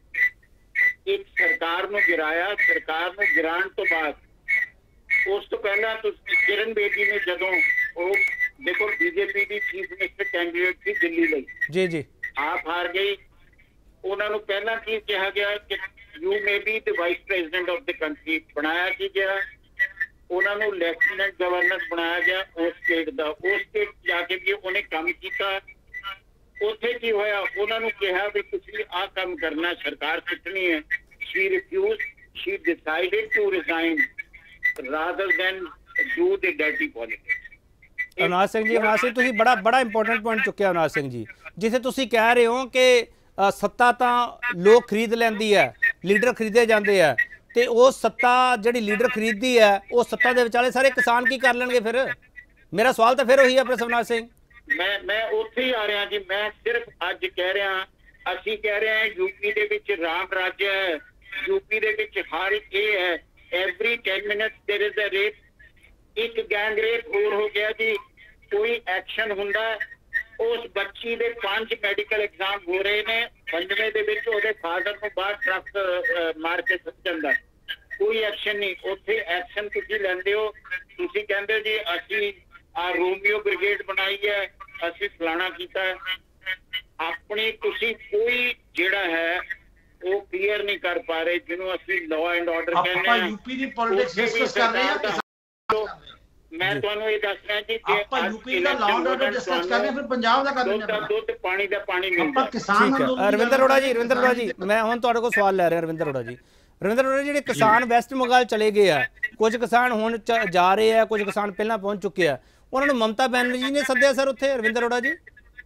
ਇੱਕ ਸਰਕਾਰ ਨੂੰ ਗਿਰਾਇਆ। ਸਰਕਾਰ ਨੂੰ ਗਿਰਾਉਣ ਤੋਂ ਬਾਅਦ, ਉਸ ਤੋਂ ਪਹਿਲਾਂ ਤੁਸੀਂ ਕਿਰਨ ਬੇਦੀ ਨੇ ਜਦੋਂ ਉਹ ਦੇਖੋ ਬੀਜੇਪੀ ਦੀ ਚੀਫ ਮਿਨਿਸਟਰ ਕੈਂਡੀਡੇਟ ਸੀ ਦਿੱਲੀ ਲਈ, ਜੀ ਜੀ ਆਪ ਹਾਰ ਗਈ। ਉਹਨਾਂ ਨੂੰ ਪਹਿਲਾਂ ਕੀ ਕਿਹਾ ਗਿਆ ਕਿ you may be the vice president of the country ਬਣਾਇਆ ਕੀ ਗਿਆ। ਉਹਨਾਂ ਨੂੰ ਲੈਫਟੀਨੈਂਟ ਗਵਰਨਰ ਬਣਾਇਆ ਗਿਆ ਉਸ ਸਟੇਟ ਦਾ। ਉਸ ਸਟੇਟ ਜਾ ਕੇ ਵੀ ਉਹਨੇ ਕੰਮ ਕੀਤਾ। ਉੱਥੇ ਕੀ ਹੋਇਆ, ਉਹਨਾਂ ਨੂੰ ਕਿਹਾ ਵੀ ਤੁਸੀਂ ਆਹ ਕੰਮ ਕਰਨਾ, ਸਰਕਾਰ ਸਿੱਟਣੀ ਹੈ। She refuses, she decided to resign rather than do the dirty politics. Avinash Singh ji, Avinash Singh ਤੁਸੀਂ ਬੜਾ ਬੜਾ ਇੰਪੋਰਟੈਂਟ ਪੁਆਇੰਟ ਚੁੱਕਿਆ ਅਵਨਾਸ਼ ਸਿੰਘ ਜੀ, ਜਿੱਥੇ ਤੁਸੀਂ ਕਹਿ ਰਹੇ ਹੋ ਕਿ ਸੱਤਾ ਤਾਂ ਲੋਕ ਖਰੀਦ ਲੈਂਦੀ ਹੈ, ਲੀਡਰ ਖਰੀਦੇ ਜਾਂਦੇ ਆ, ਤੇ ਉਹ ਸੱਤਾ ਜਿਹੜੀ ਲੀਡਰ ਖਰੀਦਦੀ ਹੈ, ਉਹ ਸੱਤਾ ਦੇ ਵਿਚਾਲੇ ਸਾਰੇ ਕਿਸਾਨ ਕੀ ਕਰ ਲੈਣਗੇ ਫਿਰ? ਮੇਰਾ ਸਵਾਲ ਤਾਂ ਫਿਰ ਉਹੀ ਹੈ ਪ੍ਰਸਵਨਾਥ ਸਿੰਘ। ਮੈਂ ਮੈਂ ਉੱਥੇ ਹੀ ਆ ਰਿਹਾ ਜੀ। ਮੈਂ ਸਿਰਫ ਅੱਜ ਕਹਿ ਰਿਹਾ, ਅਸੀਂ ਕਹਿ ਰਹੇ ਹਾਂ ਯੂਪੀ ਦੇ ਵਿੱਚ ਰਾਮ ਰਾਜ ਹੈ, ਯੂਪੀ ਦੇ ਵਿੱਚ ਹਰ ਇਹ ਹੈ, every ten minutes there is a rape. ਇੱਕ ਗੈਂਗ ਰੇਪ ਹੋਰ ਹੋ ਗਿਆ ਜੀ, ਕੋਈ ਐਕਸ਼ਨ ਹੁੰਦਾ। ਉਸ ਬੱਚੀ ਦੇ ਪੰਜ ਮੈਡੀਕਲ ਐਗਜ਼ਾਮ ਹੋ ਰਹੇ ਨੇ, ਪੰਜਵੇਂ ਦੇ ਵਿੱਚ ਉਹਦੇ ਫਾਦਰ ਨੂੰ ਬਾਹਰ ਟਰੱਕ ਮਾਰ ਕੇ ਸੁੱਟ ਜਾਂਦਾ, ਕੋਈ ਐਕਸ਼ਨ ਨਹੀਂ। ਉੱਥੇ ਐਕਸ਼ਨ ਤੁਸੀਂ ਲੈਂਦੇ ਹੋ, ਤੁਸੀਂ ਕਹਿੰਦੇ ਜੀ ਅਸੀਂ ਆ ਰੋਮੀਓ ਬ੍ਰਿਗੇਡ ਬਣਾਈ ਹੈ, ਅਸੀਂ ਫਲਾਣਾ ਕੀਤਾ। ਆਪਣੀ ਤੁਸੀਂ ਕੋਈ ਜਿਹੜਾ ਹੈ ਉਹ ਕਲੀਅਰ ਨਹੀਂ ਕਰ ਪਾ ਰਹੇ, ਜਿਹਨੂੰ ਅਸੀਂ ਲਾਅ ਐਂਡ ਆਰਡਰ ਕਹਿੰਦੇ ਆਪਾਂ ਯੂਪੀ ਦੀ ਪੋਲਿਟਿਕਸ ਡਿਸਕਸ ਕਰ ਰਹੇ ਹਾਂ। ਮੈਂ ਤੁਹਾਨੂੰ ਇਹ ਦੱਸ ਰਿਹਾ ਜੀ ਕਿ ਆਪਾਂ ਯੂਪੀ ਦਾ ਲਾਅ ਐਂਡ ਆਰਡਰ ਡਿਸਕਸ ਕਰ ਰਹੇ ਹਾਂ, ਫਿਰ ਪੰਜਾਬ ਦਾ ਕਰ ਰਹੇ ਹਾਂ। ਦੁੱਧ ਪਾਣੀ ਦਾ ਪਾਣੀ ਮਿਲਦਾ। ਆਪਾਂ ਕਿਸਾਨ ਅੰਦੋਲਨ। ਰਵਿੰਦਰ ਅਰੋੜਾ ਜੀ, ਰਵਿੰਦਰ ਅਰੋੜਾ ਜੀ, ਮੈਂ ਹੁਣ ਤੁਹਾਡੇ ਕੋਲ ਸਵਾਲ ਲੈ ਰਿਹਾ। ਰਵਿੰਦਰ ਅਰੋੜਾ ਜੀ, ਰਵਿੰਦਰ ਅਰੋੜਾ ਜਿਹੜੇ ਕਿਸਾਨ ਵੈਸਟ ਬੰਗਾਲ ਚਲੇ ਗਏ ਆ, ਕੁਝ ਕਿਸਾਨ ਹੁਣ ਜਾ ਰਹੇ ਆ, ਕੁਝ ਕਿਸਾਨ ਪਹਿਲਾਂ ਪਹੁੰਚ ਚੁੱਕੇ ਆ, ਉਹਨਾਂ ਨੂੰ ਮਮਤਾ ਬੈਨਰਜੀ ਨੇ ਸੱਦਿਆ ਸਰ ਉੱਥੇ? ਰਵਿੰਦਰ ਅਰੋੜਾ ਜੀ,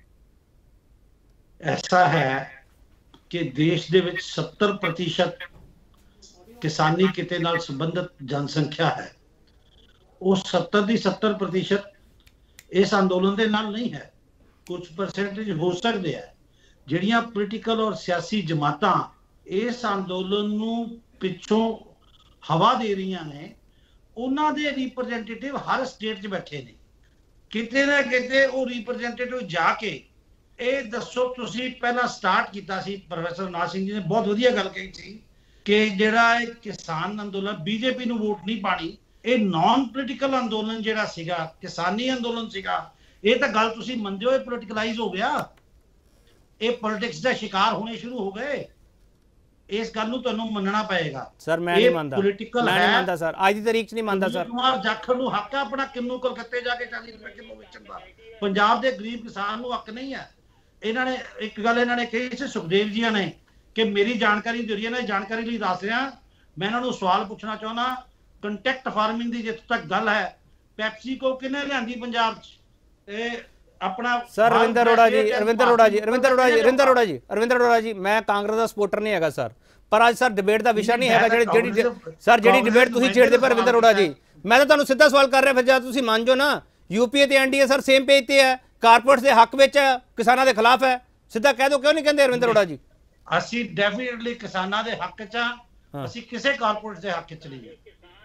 ਐਸਾ ਹੈ ਕਿ ਦੇਸ਼ ਦੇ ਵਿੱਚ ਸੱਤਰ ਪ੍ਰਤੀਸ਼ਤ ਕਿਸਾਨੀ ਕਿਤੇ ਨਾਲ ਸੰਬੰਧਿਤ ਜਨਸੰਖਿਆ ਹੈ। ਉਹ ਸੱਤਰ ਦੀ ਸੱਤਰ ਪ੍ਰਤੀਸ਼ਤ ਇਸ ਅੰਦੋਲਨ ਦੇ ਨਾਲ ਨਹੀਂ ਹੈ, ਕੁਝ ਪਰਸੈਂਟੇਜ ਹੋ ਸਕਦੇ ਹੈ। ਜਿਹੜੀਆਂ ਪੋਲੀਟੀਕਲ ਔਰ ਸਿਆਸੀ ਜਮਾਤਾਂ ਇਸ ਅੰਦੋਲਨ ਨੂੰ ਪਿੱਛੋਂ ਹਵਾ ਦੇ ਰਹੀਆਂ ਨੇ, ਉਹਨਾਂ ਦੇ ਰਿਪਰੈਜ਼ੈਂਟੇਟਿਵ ਹਰ ਸਟੇਟ 'ਚ ਬੈਠੇ ਨੇ। ਕਿਤੇ ਨਾ ਕਿਤੇ ਉਹ ਰਿਪਰੈਜ਼ੈਂਟੇਟਿਵ ਜਾ ਕੇ ਇਹ ਦੱਸੋ, ਤੁਸੀਂ ਪਹਿਲਾਂ ਸਟਾਰਟ ਕੀਤਾ ਸੀ, ਪ੍ਰੋਫੈਸਰ ਨਾਜ ਸਿੰਘ ਜੀ ਨੇ ਬਹੁਤ ਵਧੀਆ ਗੱਲ ਕਹੀ ਸੀ ਕਿ ਜਿਹੜਾ ਇਹ ਕਿਸਾਨ ਅੰਦੋਲਨ, ਬੀਜੇਪੀ ਨੂੰ ਵੋਟ ਨਹੀਂ ਪਾਣੀ, ਇਹ ਨਾਨ ਪੋਲੀਟੀਕਲ ਅੰਦੋਲਨ ਜਿਹੜਾ ਸੀਗਾ, ਕਿਸਾਨੀ ਅੰਦੋਲਨ ਸੀਗਾ, ਇਹ ਤਾਂ ਗੱਲ ਤੁਸੀਂ ਮੰਨਦੇ ਹੋ ਇਹ ਪੋਲੀਟੀਕਲਾਈਜ਼ ਹੋ ਗਿਆ, ਇਹ ਪੋਲਿਟਿਕਸ ਦਾ ਸ਼ਿਕਾਰ ਹੋਣੇ ਸ਼ੁਰੂ ਹੋ ਗਏ। ਇਸ ਗੱਲ ਨੂੰ ਤੁਹਾਨੂੰ ਮੰਨਣਾ ਪਏਗਾ ਸਰ। ਮੈਂ ਨਹੀਂ ਮੰਨਦਾ, ਮੈਂ ਨਹੀਂ ਮੰਨਦਾ ਸਰ, ਅੱਜ ਦੀ ਤਾਰੀਖ 'ਚ ਨਹੀਂ ਮੰਨਦਾ ਸਰ। ਕੁਮਾਰ ਜਾਖੜ ਨੂੰ ਹੱਕ ਹੈ ਆਪਣਾ ਕਿੰਨੂ ਕਲਕੱਤੇ ਜਾ ਕੇ ਚਾਲੀ ਰੁਪਏ ਕਿਲੋ ਵੇਚਣ ਦਾ, ਪੰਜਾਬ ਦੇ ਗਰੀਬ ਕਿਸਾਨ ਨੂੰ ਹੱਕ ਨਹੀਂ ਹੈ। ਇਹਨਾਂ ਨੇ ਇੱਕ ਗੱਲ ਇਹਨਾਂ ਨੇ ਕਹੀ ਸੀ ਸੁਖਦੇਵ ਜੀ ਨੇ ਕਿ ਮੇਰੀ ਜਾਣਕਾਰੀ ਦੇ ਰਹੀ ਹੈ ਨਾ, ਜਾਣਕਾਰੀ ਲਈ ਦੱਸ ਰਿਹਾ। ਮੈਂ ਇਹਨਾਂ ਨੂੰ ਸਵਾਲ ਪੁੱਛਣਾ ਚਾਹੁੰਦਾ, ਕੰਟੈਕਟ ਫਾਰਮਿੰਗ ਦੀ ਜਿੱਥੇ ਤੱਕ ਗੱਲ ਹੈ, ਪੈਪਸੀਕੋ ਕਿਹਨੇ ਲਿਆਂਦੀ ਪੰਜਾਬ 'ਚ? ਇਹ ਆਪਣਾ ਸਰ ਰਵਿੰਦਰ ਅਰੋੜਾ ਜੀ, ਰਵਿੰਦਰ ਅਰੋੜਾ ਜੀ, ਰਵਿੰਦਰ ਅਰੋੜਾ ਜੀ, ਰਵਿੰਦਰ ਅਰੋੜਾ ਜੀ, ਰਵਿੰਦਰ ਅਰੋੜਾ ਜੀ, ਮੈਂ ਕਾਂਗਰਸ ਦਾ ਸਪੋਰਟਰ ਨਹੀਂ ਹੈਗਾ ਸਰ, ਪਰ ਅੱਜ ਸਰ ਡਿਬੇਟ ਦਾ ਵਿਸ਼ਾ ਨਹੀਂ ਹੈਗਾ। ਜਿਹੜੀ ਜਿਹੜੀ ਸਰ ਜਿਹੜੀ ਡਿਬੇਟ ਤੁਸੀਂ ਛੇੜਦੇ ਪਰ ਰਵਿੰਦਰ ਅਰੋੜਾ ਜੀ, ਮੈਂ ਤਾਂ ਤੁਹਾਨੂੰ ਸਿੱਧਾ ਸਵਾਲ ਕਰ ਰਿਹਾ, ਫਿਰ ਜਦ ਤੁਸੀਂ ਮੰਨ ਜਾਓ ਨਾ ਯੂਪੀਏ ਤੇ ਐਨਡੀਏ ਸਰ ਸੇਮ ਪੇਜ ਤੇ ਹੈ, ਕਾਰਪੋਰੇਟਸ ਦੇ ਹੱਕ ਵਿੱਚ ਹੈ, ਕਿਸਾਨਾਂ ਦੇ ਖਿਲਾਫ ਹੈ, ਸਿੱਧਾ ਕਹਿ ਦਿਓ। ਕਿਉਂ ਨਹੀਂ ਕਹਿੰਦੇ ਰਵਿੰਦਰ ਅਰੋੜਾ ਜੀ? ਅਸੀਂ ਡੈਫੀਨਿਟਲੀ ਕਿਸਾਨਾਂ ਦੇ ਹੱਕ 'ਚ ਆ, ਅਸੀਂ ਕਿਸੇ ਕਾਰਪੋਰੇਟ ਦੇ ਹੱਕ 'ਚ ਨਹੀਂ ਹੈ।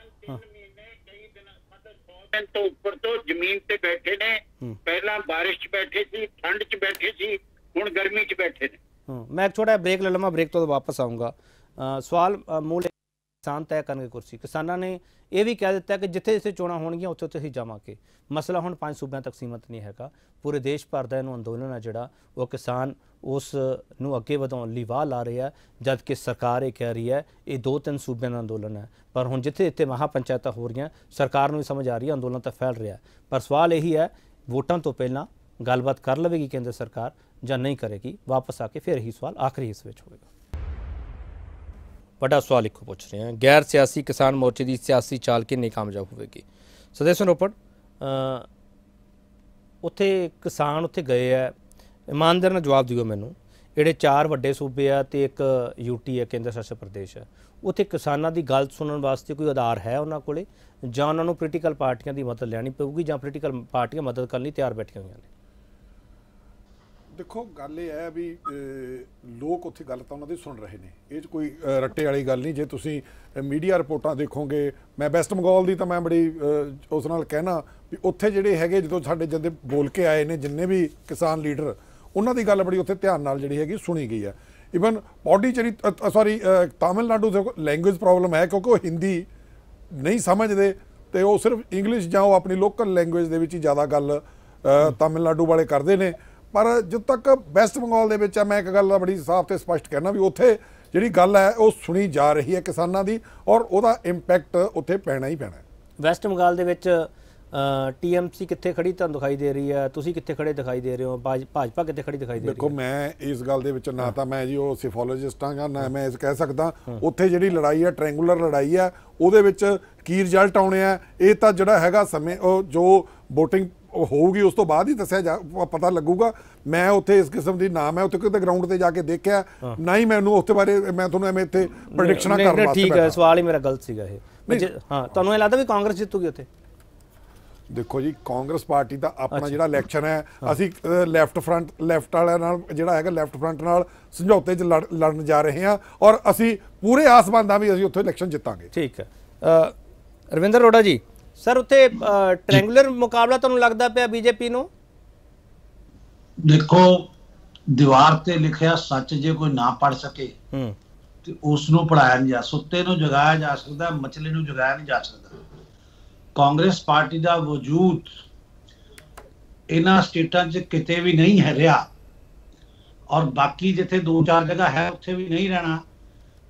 ਤੋਂ ਉੱਪਰ ਤੋਂ ਜ਼ਮੀਨ ਤੇ ਬੈਠੇ ਨੇ, ਪਹਿਲਾਂ ਬਾਰਿਸ਼ 'ਚ ਬੈਠੇ ਸੀ, ਠੰਡ 'ਚ ਬੈਠੇ ਸੀ, ਹੁਣ ਗਰਮੀ 'ਚ ਬੈਠੇ ਨੇ। ਮੈਂ ਇੱਕ ਛੋਟਾ ਬ੍ਰੇਕ ਲੈ ਲਵਾਂ, ਬ੍ਰੇਕ ਤੋਂ ਵਾਪਸ ਆਊਂਗਾ। ਸਵਾਲ ਮੂਲ ਕਿਸਾਨ ਤੈਅ ਕਰਨਗੇ ਕੁਰਸੀ। ਕਿਸਾਨਾਂ ਨੇ ਇਹ ਵੀ ਕਹਿ ਦਿੱਤਾ ਕਿ ਜਿੱਥੇ ਜਿੱਥੇ ਚੋਣਾਂ ਹੋਣਗੀਆਂ ਉੱਥੇ ਉੱਥੇ ਅਸੀਂ ਜਾਵਾਂਗੇ। ਮਸਲਾ ਹੁਣ ਪੰਜ ਸੂਬਿਆਂ ਤੱਕ ਸੀਮਤ ਨਹੀਂ ਹੈਗਾ, ਪੂਰੇ ਦੇਸ਼ ਭਰ ਦਾ ਇਹਨੂੰ ਅੰਦੋਲਨ ਹੈ ਜਿਹੜਾ ਉਹ ਕਿਸਾਨ ਉਸ ਨੂੰ ਅੱਗੇ ਵਧਾਉਣ ਲਈ ਵਾਹ ਲਾ ਰਿਹਾ, ਜਦ ਕਿ ਸਰਕਾਰ ਇਹ ਕਹਿ ਰਹੀ ਹੈ ਇਹ ਦੋ ਤਿੰਨ ਸੂਬਿਆਂ ਦਾ ਅੰਦੋਲਨ ਹੈ। ਪਰ ਹੁਣ ਜਿੱਥੇ ਜਿੱਥੇ ਮਹਾ ਪੰਚਾਇਤਾਂ ਹੋ ਰਹੀਆਂ, ਸਰਕਾਰ ਨੂੰ ਵੀ ਸਮਝ ਆ ਰਹੀ ਹੈ ਅੰਦੋਲਨ ਤਾਂ ਫੈਲ ਰਿਹਾ। ਪਰ ਸਵਾਲ ਇਹੀ ਹੈ, ਵੋਟਾਂ ਤੋਂ ਪਹਿਲਾਂ ਗੱਲਬਾਤ ਕਰ ਲਵੇਗੀ ਕੇਂਦਰ ਸਰਕਾਰ ਜਾਂ ਨਹੀਂ ਕਰੇਗੀ? ਵਾਪਸ ਆ ਕੇ ਫਿਰ ਇਹੀ ਸਵਾਲ ਆਖਰੀ ਹਿੱਸੇ ਵਿੱਚ ਹੋਵੇਗਾ। ਵੱਡਾ ਸਵਾਲ ਇੱਕੋ ਪੁੱਛ ਰਹੇ ਹਾਂ, ਗੈਰ ਸਿਆਸੀ ਕਿਸਾਨ ਮੋਰਚੇ ਦੀ ਸਿਆਸੀ ਚਾਲ ਕਿੰਨੀ ਕਾਮਯਾਬ ਹੋਵੇਗੀ? ਸਦੇਸਨ ਰੋਪੜ ਉੱਥੇ ਕਿਸਾਨ ਉੱਥੇ ਗਏ ਹੈ, ਇਮਾਨਦਾਰ ਨਾਲ ਜਵਾਬ ਦਿਓ ਮੈਨੂੰ। ਜਿਹੜੇ ਚਾਰ ਵੱਡੇ ਸੂਬੇ ਆ ਤੇ ਇੱਕ ਯੂਟੀ ਹੈ, ਕੇਂਦਰ ਸ਼ਾਸਿਤ ਪ੍ਰਦੇਸ਼ ਹੈ, ਉੱਥੇ ਕਿਸਾਨਾਂ ਦੀ ਗੱਲ ਸੁਣਨ ਵਾਸਤੇ ਕੋਈ ਆਧਾਰ ਹੈ ਉਹਨਾਂ ਕੋਲੇ, ਜਾਂ ਉਹਨਾਂ ਨੂੰ ਪੋਲੀਟੀਕਲ ਪਾਰਟੀਆਂ ਦੀ ਮਦਦ ਲੈਣੀ ਪਊਗੀ, ਜਾਂ ਪੋਲੀਟੀਕਲ ਪਾਰਟੀਆਂ ਮਦਦ ਕਰਨ ਲਈ ਤਿਆਰ ਬੈਠੀਆਂ ਹੋਈਆਂ ਨੇ? ਦੇਖੋ ਗੱਲ ਇਹ ਹੈ ਵੀ ਲੋਕ ਉੱਥੇ ਗੱਲ ਤਾਂ ਉਹਨਾਂ ਦੀ ਸੁਣ ਰਹੇ ਨੇ, ਇਹ 'ਚ ਕੋਈ ਰੱਟੇ ਵਾਲੀ ਗੱਲ ਨਹੀਂ। ਜੇ ਤੁਸੀਂ ਮੀਡੀਆ ਰਿਪੋਰਟਾਂ ਦੇਖੋਗੇ, ਮੈਂ ਵੈਸਟ ਬੰਗਾਲ ਦੀ ਤਾਂ ਮੈਂ ਬੜੀ ਉਸ ਨਾਲ ਕਹਿਣਾ ਵੀ ਉੱਥੇ ਜਿਹੜੇ ਹੈਗੇ ਜਦੋਂ ਸਾਡੇ ਜਦੇ ਬੋਲ ਕੇ ਆਏ ਨੇ ਜਿੰਨੇ ਵੀ ਕਿਸਾਨ ਲੀਡਰ, ਉਹਨਾਂ ਦੀ ਗੱਲ ਬੜੀ ਉੱਥੇ ਧਿਆਨ ਨਾਲ ਜਿਹੜੀ ਹੈਗੀ ਸੁਣੀ ਗਈ ਹੈ। ਈਵਨ ਪੌਂਡੀਚੇਰੀ ਸੌਰੀ ਤਾਮਿਲਨਾਡੂ ਦੇ ਲੈਂਗੁਏਜ ਪ੍ਰੋਬਲਮ ਹੈ ਕਿਉਂਕਿ ਉਹ ਹਿੰਦੀ ਨਹੀਂ ਸਮਝਦੇ ਤੇ ਉਹ ਸਿਰਫ ਇੰਗਲਿਸ਼ ਜਾਂ ਉਹ ਆਪਣੀ ਲੋਕਲ ਲੈਂਗੁਏਜ ਦੇ ਵਿੱਚ ਹੀ ਜ਼ਿਆਦਾ ਗੱਲ ਤਾਮਿਲਨਾਡੂ ਵਾਲੇ ਕਰਦੇ ਨੇ। ਪਰ ਜਦੋਂ ਤੱਕ ਵੈਸਟ ਬੰਗਾਲ ਦੇ ਵਿੱਚ ਆ, ਮੈਂ ਇੱਕ ਗੱਲ ਬੜੀ ਸਾਫ਼ ਤੇ ਸਪਸ਼ਟ ਕਹਿਣਾ ਵੀ ਉੱਥੇ ਜਿਹੜੀ ਗੱਲ ਹੈ ਉਹ ਸੁਣੀ ਜਾ ਰਹੀ ਹੈ ਕਿਸਾਨਾਂ ਦੀ, ਔਰ ਉਹਦਾ ਇੰਪੈਕਟ ਉੱਥੇ ਪੈਣਾ ਹੀ ਪੈਣਾ। ਵੈਸਟ ਬੰਗਾਲ ਦੇ ਵਿੱਚ ਟੀਐਮਸੀ ਕਿੱਥੇ ਖੜੀ ਤੁਹਾਨੂੰ ਦਿਖਾਈ ਦੇ ਰਹੀ ਹੈ? ਤੁਸੀਂ ਕਿੱਥੇ ਖੜੇ ਦਿਖਾਈ ਦੇ ਰਹੇ ਹੋ? ਭਾਜਪਾ ਕਿੱਥੇ ਖੜੀ ਦਿਖਾਈ ਦੇ ਰਹੀ ਹੈ? ਦੇਖੋ ਮੈਂ ਇਸ ਗੱਲ ਦੇ ਵਿੱਚ ਨਾ ਤਾਂ ਮੈਂ ਜੀ ਉਹ ਸਿਫੋਲੋਜਿਸਟ ਹਾਂ ਜਾਂ ਨਾ ਮੈਂ ਇਸ ਕਹਿ ਸਕਦਾ ਉੱਥੇ ਜਿਹੜੀ ਲੜਾਈ ਹੈ ਟ੍ਰਾਇੰਗੂਲਰ ਲੜਾਈ ਹੈ, ਉਹਦੇ ਵਿੱਚ ਕੀ ਰਿਜ਼ਲਟ ਆਉਣੇ ਆ ਇਹ ਤਾਂ ਜਿਹੜਾ ਹੈਗਾ ਸਮੇਂ ਉਹ ਜੋ ਵੋਟਿੰਗ ਹੋਊਗੀ ਉਸ ਤੋਂ ਬਾਅਦ ਹੀ ਦੱਸਿਆ ਜਾ ਪਤਾ ਲੱਗੂਗਾ। ਮੈਂ ਉੱਥੇ ਇਸ ਕਿਸਮ ਦੀ ਨਾ ਮੈਂ ਉੱਥੇ ਕਿਤੇ ਗਰਾਊਂਡ ਤੇ ਜਾ ਕੇ ਦੇਖਿਆ ਨਾ ਹੀ ਮੈਨੂੰ ਉਸ ਬਾਰੇ ਮੈਂ ਤੁਹਾਨੂੰ ਐਵੇਂ ਇੱਥੇ ਪ੍ਰੈਡਿਕਸ਼ਨਾਂ ਕਰਨ ਵਾਸਤੇ। ਠੀਕ ਹੈ, ਸਵਾਲ ਹੀ ਮੇਰਾ ਗਲਤ ਸੀਗਾ ਇਹ। ਹਾਂ, ਤੁਹਾਨੂੰ ਇਹ ਲੱਗਦਾ ਵੀ ਕਾਂਗਰਸ ਜਿੱਤੂਗੀ ਉੱਥੇ? ਦੇਖੋ ਜੀ, ਕਾਂਗਰਸ ਪਾਰਟੀ ਦਾ ਆਪਣਾ ਜਿਹੜਾ ਇਲੈਕਸ਼ਨ ਹੈ, ਅਸੀਂ ਲੈਫਟ ਫਰੰਟ ਲੈਫਟ ਵਾਲਿਆਂ ਨਾਲ ਜਿਹੜਾ ਹੈਗਾ ਲੈਫਟ ਫਰੰਟ ਨਾਲ ਸਮਝੌਤੇ 'ਚ ਲੜਨ ਜਾ ਰਹੇ ਹਾਂ, ਔਰ ਅਸੀਂ ਪੂਰੇ ਆਸਮਾਨ ਦਾ ਵੀ ਅਸੀਂ ਉੱਥੇ ਇਲੈਕਸ਼ਨ ਜਿੱਤਾਂਗੇ। ਠੀਕ ਹੈ। ਰਵਿੰਦਰ ਅਰੋੜਾ ਜੀ, ਸਰ ਉੱਥੇ ਟ੍ਰਾਇੰਗੂਲਰ ਮੁਕਾਬਲਾ ਤੁਹਾਨੂੰ ਲੱਗਦਾ ਪਿਆ ਬੀਜੇਪੀ ਨੂੰ? ਦੇਖੋ, ਦੀਵਾਰ ਤੇ ਲਿਖਿਆ ਸੱਚ ਜੇ ਕੋਈ ਨਾ ਪੜ ਸਕੇ ਤੇ ਉਸ ਨੂੰ ਪੜਾਇਆ ਨਹੀਂ ਜਾ, ਸੁੱਤੇ ਨੂੰ ਜਗਾਇਆ ਜਾ ਸਕਦਾ, ਮਛਲੀ ਨੂੰ ਜਗਾਇਆ ਨਹੀਂ ਜਾ ਸਕਦਾ। ਕਾਂਗਰਸ ਪਾਰਟੀ ਦਾ ਵਜੂਦ ਇਹਨਾਂ ਸਟੇਟਾਂ 'ਚ ਕਿਤੇ ਵੀ ਨਹੀਂ ਹੈ ਰਿਹਾ, ਔਰ ਬਾਕੀ ਜਿੱਥੇ ਦੋ ਚਾਰ ਜਗ੍ਹਾ ਹੈ ਉੱਥੇ ਵੀ ਨਹੀਂ ਰਹਿਣਾ।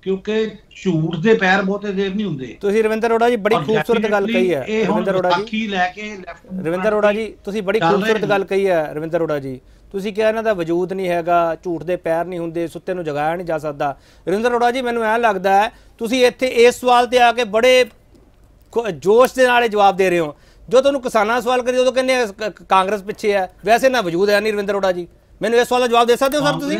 क्योंकि झूठ दे पैर बहुते देर नहीं हुंदे। ਤੁਸੀਂ ਰਵਿੰਦਰ ਅਰੋੜਾ ਜੀ ਬੜੀ ਖੂਬਸੂਰਤ ਗੱਲ ਕਹੀ ਹੈ ਰਵਿੰਦਰ ਅਰੋੜਾ ਜੀ ਲੈ ਕੇ ਰਵਿੰਦਰ ਅਰੋੜਾ ਜੀ ਤੁਸੀਂ ਬੜੀ ਖੂਬਸੂਰਤ ਗੱਲ ਕਹੀ ਹੈ ਰਵਿੰਦਰ ਅਰੋੜਾ ਜੀ। ਤੁਸੀਂ ਕਿਹਾ ਇਹਨਾਂ ਦਾ ਵਜੂਦ ਨਹੀਂ ਹੈਗਾ, ਝੂਠ ਦੇ ਪੈਰ ਨਹੀਂ ਹੁੰਦੇ, ਸੁੱਤੇ ਨੂੰ ਜਗਾਇਆ ਨਹੀਂ ਜਾ ਸਕਦਾ। ਰਵਿੰਦਰ ਅਰੋੜਾ ਜੀ ਮੈਨੂੰ ਐਂ ਲੱਗਦਾ ਹੈ ਤੁਸੀਂ ਇੱਥੇ ਇਸ ਸਵਾਲ ਤੇ ਆ ਕੇ ਬੜੇ ਜੋਸ਼ ਦੇ ਨਾਲ ਜਵਾਬ ਦੇ ਰਹੇ ਹੋ। ਜੋ ਤੁਹਾਨੂੰ ਕਿਸਾਨਾਂ ਸਵਾਲ ਕਰੀ ਉਦੋਂ ਕਹਿੰਦੇ ਕਾਂਗਰਸ ਪਿੱਛੇ ਹੈ, ਵੈਸੇ ਨਾ ਵਜੂਦ ਹੈ ਨਹੀਂ ਰਵਿੰਦਰ ਅਰੋੜਾ ਜੀ। ਮੈਨੂੰ ਇਸ ਸਵਾਲ ਦਾ ਜਵਾਬ ਦੇ ਸਕਦੇ ਹੋ ਸਰ ਤੁਸੀਂ?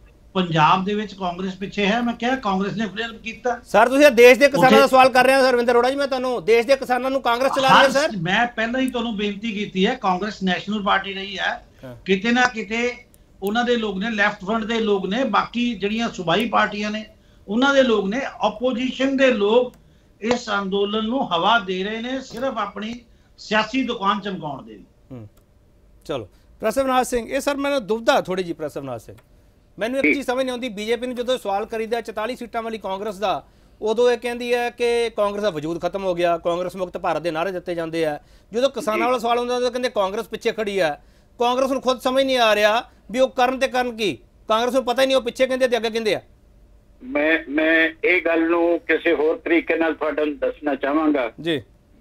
ਪੰਜਾਬ ਦੇ ਵਿੱਚ ਕਾਂਗਰਸ ਪਿੱਛੇ ਹੈ, ਮੈਂ ਕਿਹਾ ਕਾਂਗਰਸ ਨੇ ਫੇਲ ਕੀਤਾ। ਸਰ ਤੁਸੀਂ ਦੇਸ਼ ਦੇ ਕਿਸਾਨਾਂ ਦਾ ਸਵਾਲ ਕਰ ਰਹੇ ਹੋ ਸਰ ਰਵਿੰਦਰ ਅਰੋੜਾ ਜੀ। ਮੈਂ ਤੁਹਾਨੂੰ ਦੇਸ਼ ਦੇ ਕਿਸਾਨਾਂ ਨੂੰ ਕਾਂਗਰਸ ਚਲਾ ਰਹੀ ਹੈ ਸਰ। ਮੈਂ ਪਹਿਲਾਂ ਹੀ ਤੁਹਾਨੂੰ ਬੇਨਤੀ ਕੀਤੀ ਹੈ, ਕਾਂਗਰਸ ਨੈਸ਼ਨਲ ਪਾਰਟੀ ਰਹੀ ਹੈ, ਕਿਤੇ ਨਾ ਕਿਤੇ ਉਹਨਾਂ ਦੇ ਲੋਕ ਨੇ, ਲੈਫਟ ਫਰੰਟ ਦੇ ਲੋਕ ਨੇ, ਬਾਕੀ ਜਿਹੜੀਆਂ ਸੂਬਾਈ ਪਾਰਟੀਆਂ ਨੇ ਉਹਨਾਂ ਦੇ ਲੋਕ ਨੇ, ਆਪੋਜੀਸ਼ਨ ਦੇ ਲੋਕ ਇਸ ਅੰਦੋਲਨ ਨੂੰ ਹਵਾ ਦੇ ਰਹੇ ਨੇ ਸਿਰਫ ਆਪਣੀ ਸਿਆਸੀ ਦੁਕਾਨ ਚਮਕਾਉਣ ਦੇ ਲਈ। ਚਲੋ ਪ੍ਰਸਵਨਾਥ ਸਿੰਘ, ਇਹ ਸਰ ਮੈਨੂੰ ਦੁਬਦਾ ਥੋੜੀ ਜੀ ਪ੍ਰਸਵਨਾਥ ਸਿੰਘ, ਮੈਨੂੰ ਇੱਕ ਚੀਜ਼ ਸਮਝ ਨਹੀਂ ਆਉਂਦੀ। ਬੀਜੇਪੀ ਨੂੰ ਜਦੋਂ ਸਵਾਲ ਕਰੀਦਾ ਚੁਤਾਲੀ ਸੀਟਾਂ ਵਾਲੀ ਕਾਂਗਰਸ ਦਾ, ਉਦੋਂ ਇਹ ਕਹਿੰਦੀ ਹੈ ਕਿ ਕਾਂਗਰਸ ਦਾ ਵਜੂਦ ਖਤਮ ਹੋ ਗਿਆ, ਕਾਂਗਰਸ ਮੁਕਤ ਭਾਰਤ ਦੇ ਨਾਅਰੇ ਦਿੱਤੇ ਜਾਂਦੇ ਆ। ਜਦੋਂ ਕਿਸਾਨਾਂ ਵਾਲਾ ਸਵਾਲ ਹੁੰਦਾ ਉਦੋਂ ਕਹਿੰਦੇ ਕਾਂਗਰਸ ਪਿੱਛੇ ਖੜੀ ਹੈ। ਕਾਂਗਰਸ ਨੂੰ ਖੁਦ ਸਮਝ ਨਹੀਂ ਆ ਰਿਹਾ ਵੀ ਉਹ ਕਰਨ ਤੇ ਕਰਨ ਕੀ, ਕਾਂਗਰਸ ਨੂੰ ਪਤਾ ਹੀ ਨਹੀਂ ਉਹ ਪਿੱਛੇ ਕਹਿੰਦੇ ਤੇ ਅੱਗੇ ਕਹਿੰਦੇ ਆ। ਮੈਂ ਮੈਂ ਇਹ ਗੱਲ ਨੂੰ ਕਿਸੇ ਹੋਰ ਤਰੀਕੇ ਨਾਲ ਤੁਹਾਨੂੰ ਦੱਸਣਾ ਚਾਹਾਂਗਾ ਜੀ।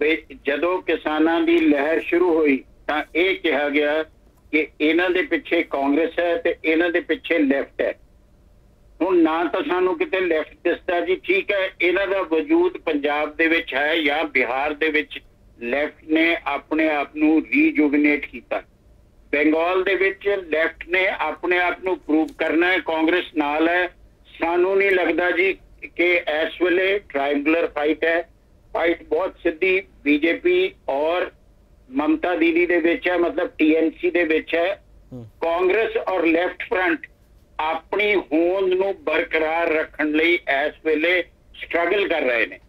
ਜਦੋਂ ਕਿਸਾਨਾਂ ਦੀ ਲਹਿਰ ਸ਼ੁਰੂ ਹੋਈ ਤਾਂ ਇਹ ਕਿਹਾ ਗਿਆ ਕਿ ਇਹਨਾਂ ਦੇ ਪਿੱਛੇ ਕਾਂਗਰਸ ਹੈ ਤੇ ਇਹਨਾਂ ਦੇ ਪਿੱਛੇ ਲੈਫਟ ਹੈ। ਹੁਣ ਨਾ ਤਾਂ ਸਾਨੂੰ ਕਿਤੇ ਲੈਫਟ ਦਿਸਦਾ ਜੀ, ਠੀਕ ਹੈ, ਇਹਨਾਂ ਦਾ ਵਜੂਦ ਪੰਜਾਬ ਦੇ ਵਿੱਚ ਹੈ ਜਾਂ ਬਿਹਾਰ ਦੇ ਵਿੱਚ ਲੈਫਟ ਨੇ ਆਪਣੇ ਆਪ ਨੂੰ ਰੀਜੂਵਨੇਟ ਕੀਤਾ। ਬੰਗਾਲ ਦੇ ਵਿੱਚ ਲੈਫਟ ਨੇ ਆਪਣੇ ਆਪ ਨੂੰ ਪ੍ਰੂਵ ਕਰਨਾ ਹੈ, ਕਾਂਗਰਸ ਨਾਲ ਹੈ। ਸਾਨੂੰ ਨਹੀਂ ਲੱਗਦਾ ਜੀ ਕਿ ਇਸ ਵੇਲੇ ਟ੍ਰਾਇੰਗੂਲਰ ਫਾਈਟ ਹੈ, ਫਾਈਟ ਬਹੁਤ ਸਿੱਧੀ ਬੀਜੇਪੀ ਔਰ ਮਮਤਾ ਦੀਦੀ ਦੇ ਵਿੱਚ ਹੈ, ਮਤਲਬ ਟੀਐਮਸੀ ਦੇ ਵਿੱਚ ਹੈ। ਕਾਂਗਰਸ ਔਰ ਲੈਫਟ ਫਰੰਟ ਆਪਣੀ ਹੋਂਦ ਨੂੰ ਬਰਕਰਾਰ ਰੱਖਣ ਲਈ ਇਸ ਵੇਲੇ ਸਟਰਗਲ ਕਰ ਰਹੇ ਨੇ।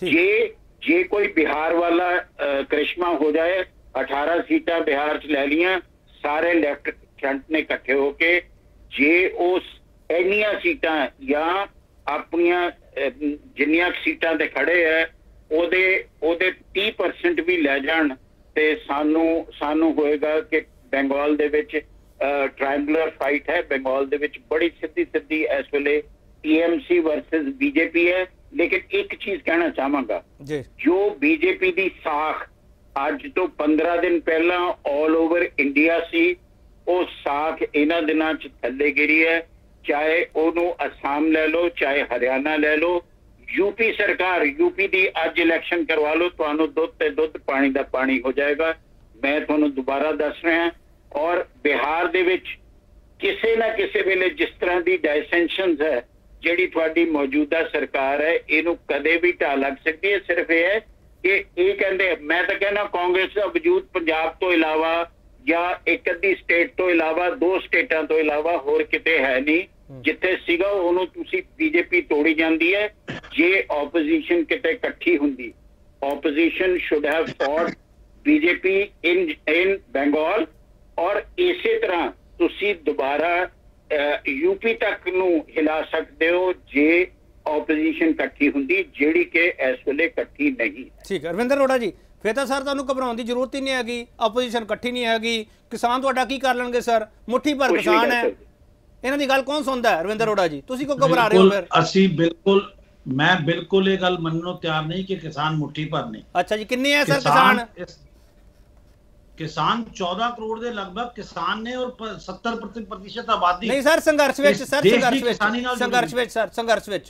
ਜੇ ਜੇ ਕੋਈ ਬਿਹਾਰ ਵਾਲਾ ਕ੍ਰਿਸ਼ਮਾ ਹੋ ਜਾਏ, ਅਠਾਰਾਂ ਸੀਟਾਂ ਬਿਹਾਰ 'ਚ ਲੈ ਲੀਆਂ ਸਾਰੇ ਲੈਫਟ ਫਰੰਟ ਨੇ ਇਕੱਠੇ ਹੋ ਕੇ, ਜੇ ਉਸ ਇੰਨੀਆਂ ਸੀਟਾਂ ਜਾਂ ਆਪਣੀਆਂ ਜਿੰਨੀਆਂ ਸੀਟਾਂ ਤੇ ਖੜੇ ਹੈ ਉਹਦੇ ਉਹਦੇ ਤੀਹ ਪਰਸੈਂਟ ਵੀ ਲੈ ਜਾਣ ਤੇ ਸਾਨੂੰ ਸਾਨੂੰ ਹੋਏਗਾ ਕਿ ਬੰਗਾਲ ਦੇ ਵਿੱਚ ਟ੍ਰਾਇੰਗੂਲਰ ਫਾਈਟ ਹੈ। ਬੰਗਾਲ ਦੇ ਵਿੱਚ ਬੜੀ ਸਿੱਧੀ ਸਿੱਧੀ ਇਸ ਵੇਲੇ ਟੀਐਮਸੀ ਵਰਸਸ ਬੀਜੇਪੀ ਹੈ। ਲੇਕਿਨ ਇੱਕ ਚੀਜ਼ ਕਹਿਣਾ ਚਾਹਾਂਗਾ, ਜੋ ਬੀਜੇਪੀ ਦੀ ਸਾਖ ਅੱਜ ਤੋਂ ਪੰਦਰਾਂ ਦਿਨ ਪਹਿਲਾਂ ਆਲ ਓਵਰ ਇੰਡੀਆ ਸੀ, ਉਹ ਸਾਖ ਇਹਨਾਂ ਦਿਨਾਂ 'ਚ ਥੱਲੇ ਗਿਰੀ ਹੈ। ਚਾਹੇ ਉਹਨੂੰ ਅਸਾਮ ਲੈ ਲਓ, ਚਾਹੇ ਹਰਿਆਣਾ ਲੈ ਲਓ, यूपी सरकार यूपी ਦੀ ਅੱਜ ਇਲੈਕਸ਼ਨ ਕਰਵਾ ਲਓ, ਤੁਹਾਨੂੰ ਦੁੱਧ ਤੇ ਦੁੱਧ ਪਾਣੀ ਦਾ ਪਾਣੀ ਹੋ ਜਾਏਗਾ। ਮੈਂ ਤੁਹਾਨੂੰ ਦੁਬਾਰਾ ਦੱਸ ਰਿਹਾ। ਔਰ ਬਿਹਾਰ ਦੇ ਵਿੱਚ ਕਿਸੇ ਨਾ ਕਿਸੇ ਵੇਲੇ ਜਿਸ ਤਰ੍ਹਾਂ ਦੀ ਡਾਇਸੈਂਸ਼ਨਸ ਹੈ ਜਿਹੜੀ ਤੁਹਾਡੀ ਮੌਜੂਦਾ ਸਰਕਾਰ ਹੈ ਇਹਨੂੰ ਕਦੇ ਵੀ ਢਾਹ ਲੱਗ ਸਕਦੀ ਹੈ। ਸਿਰਫ ਇਹ ਹੈ ਕਿ ਇਹ ਕਹਿੰਦੇ, ਮੈਂ ਤਾਂ ਕਹਿੰਦਾ ਕਾਂਗਰਸ ਦਾ ਵਜੂਦ ਪੰਜਾਬ ਤੋਂ ਇਲਾਵਾ ਜਾਂ ਇੱਕ ਅੱਧੀ ਸਟੇਟ ਤੋਂ ਇਲਾਵਾ, ਦੋ ਸਟੇਟਾਂ ਤੋਂ ਇਲਾਵਾ ਹੋਰ ਕਿਤੇ ਹੈ ਨਹੀਂ। ਜਿੱਥੇ ਸੀਗਾ ਉਹਨੂੰ ਤੁਸੀਂ ਬੀਜੇਪੀ ਤੋੜੀ ਜਾਂਦੀ ਹੈ। ਜੇ ਆਪੋਜੀਸ਼ਨ ਕਿਤੇ ਇਕੱਠੀ ਹੁੰਦੀ, opposition should have fought BJP in in Bengal, ਔਰ ਇਸੇ ਤਰ੍ਹਾਂ ਤੁਸੀਂ ਦੁਬਾਰਾ यूपी तक नूं हिला सकते हो जे opposition इकट्ठी हुंदी, जेड़ी के इस वेले इकट्ठी नहीं। ठीक है रविंदर अरोड़ा जी, फिर तो सर तुहानूं घबराउण दी जरूरत ही नहीं हैगी, opposition इकट्ठी नहीं हैगी, किसान तुहाडा की कर लणगे सर, मुट्ठी भर किसान है, इन्हां दी गल कौन सुनदा है? रविंदर अरोड़ा जी तुसीं क्यों घबरा रहे हो? फिर ਅਸੀਂ बिल्कुल मैं बिल्कुल ये गल मनण नूं तैयार नहीं कि किसान मुट्ठी भर ने। अच्छा जी, किन्ने है सर किसान? किसान चौदह करोड़ के लगभग किसान ने और सत्तर प्रतिशत आबादी नहीं सर संघर्ष विच सर संघर्ष विच संघर्ष विच सर संघर्ष विच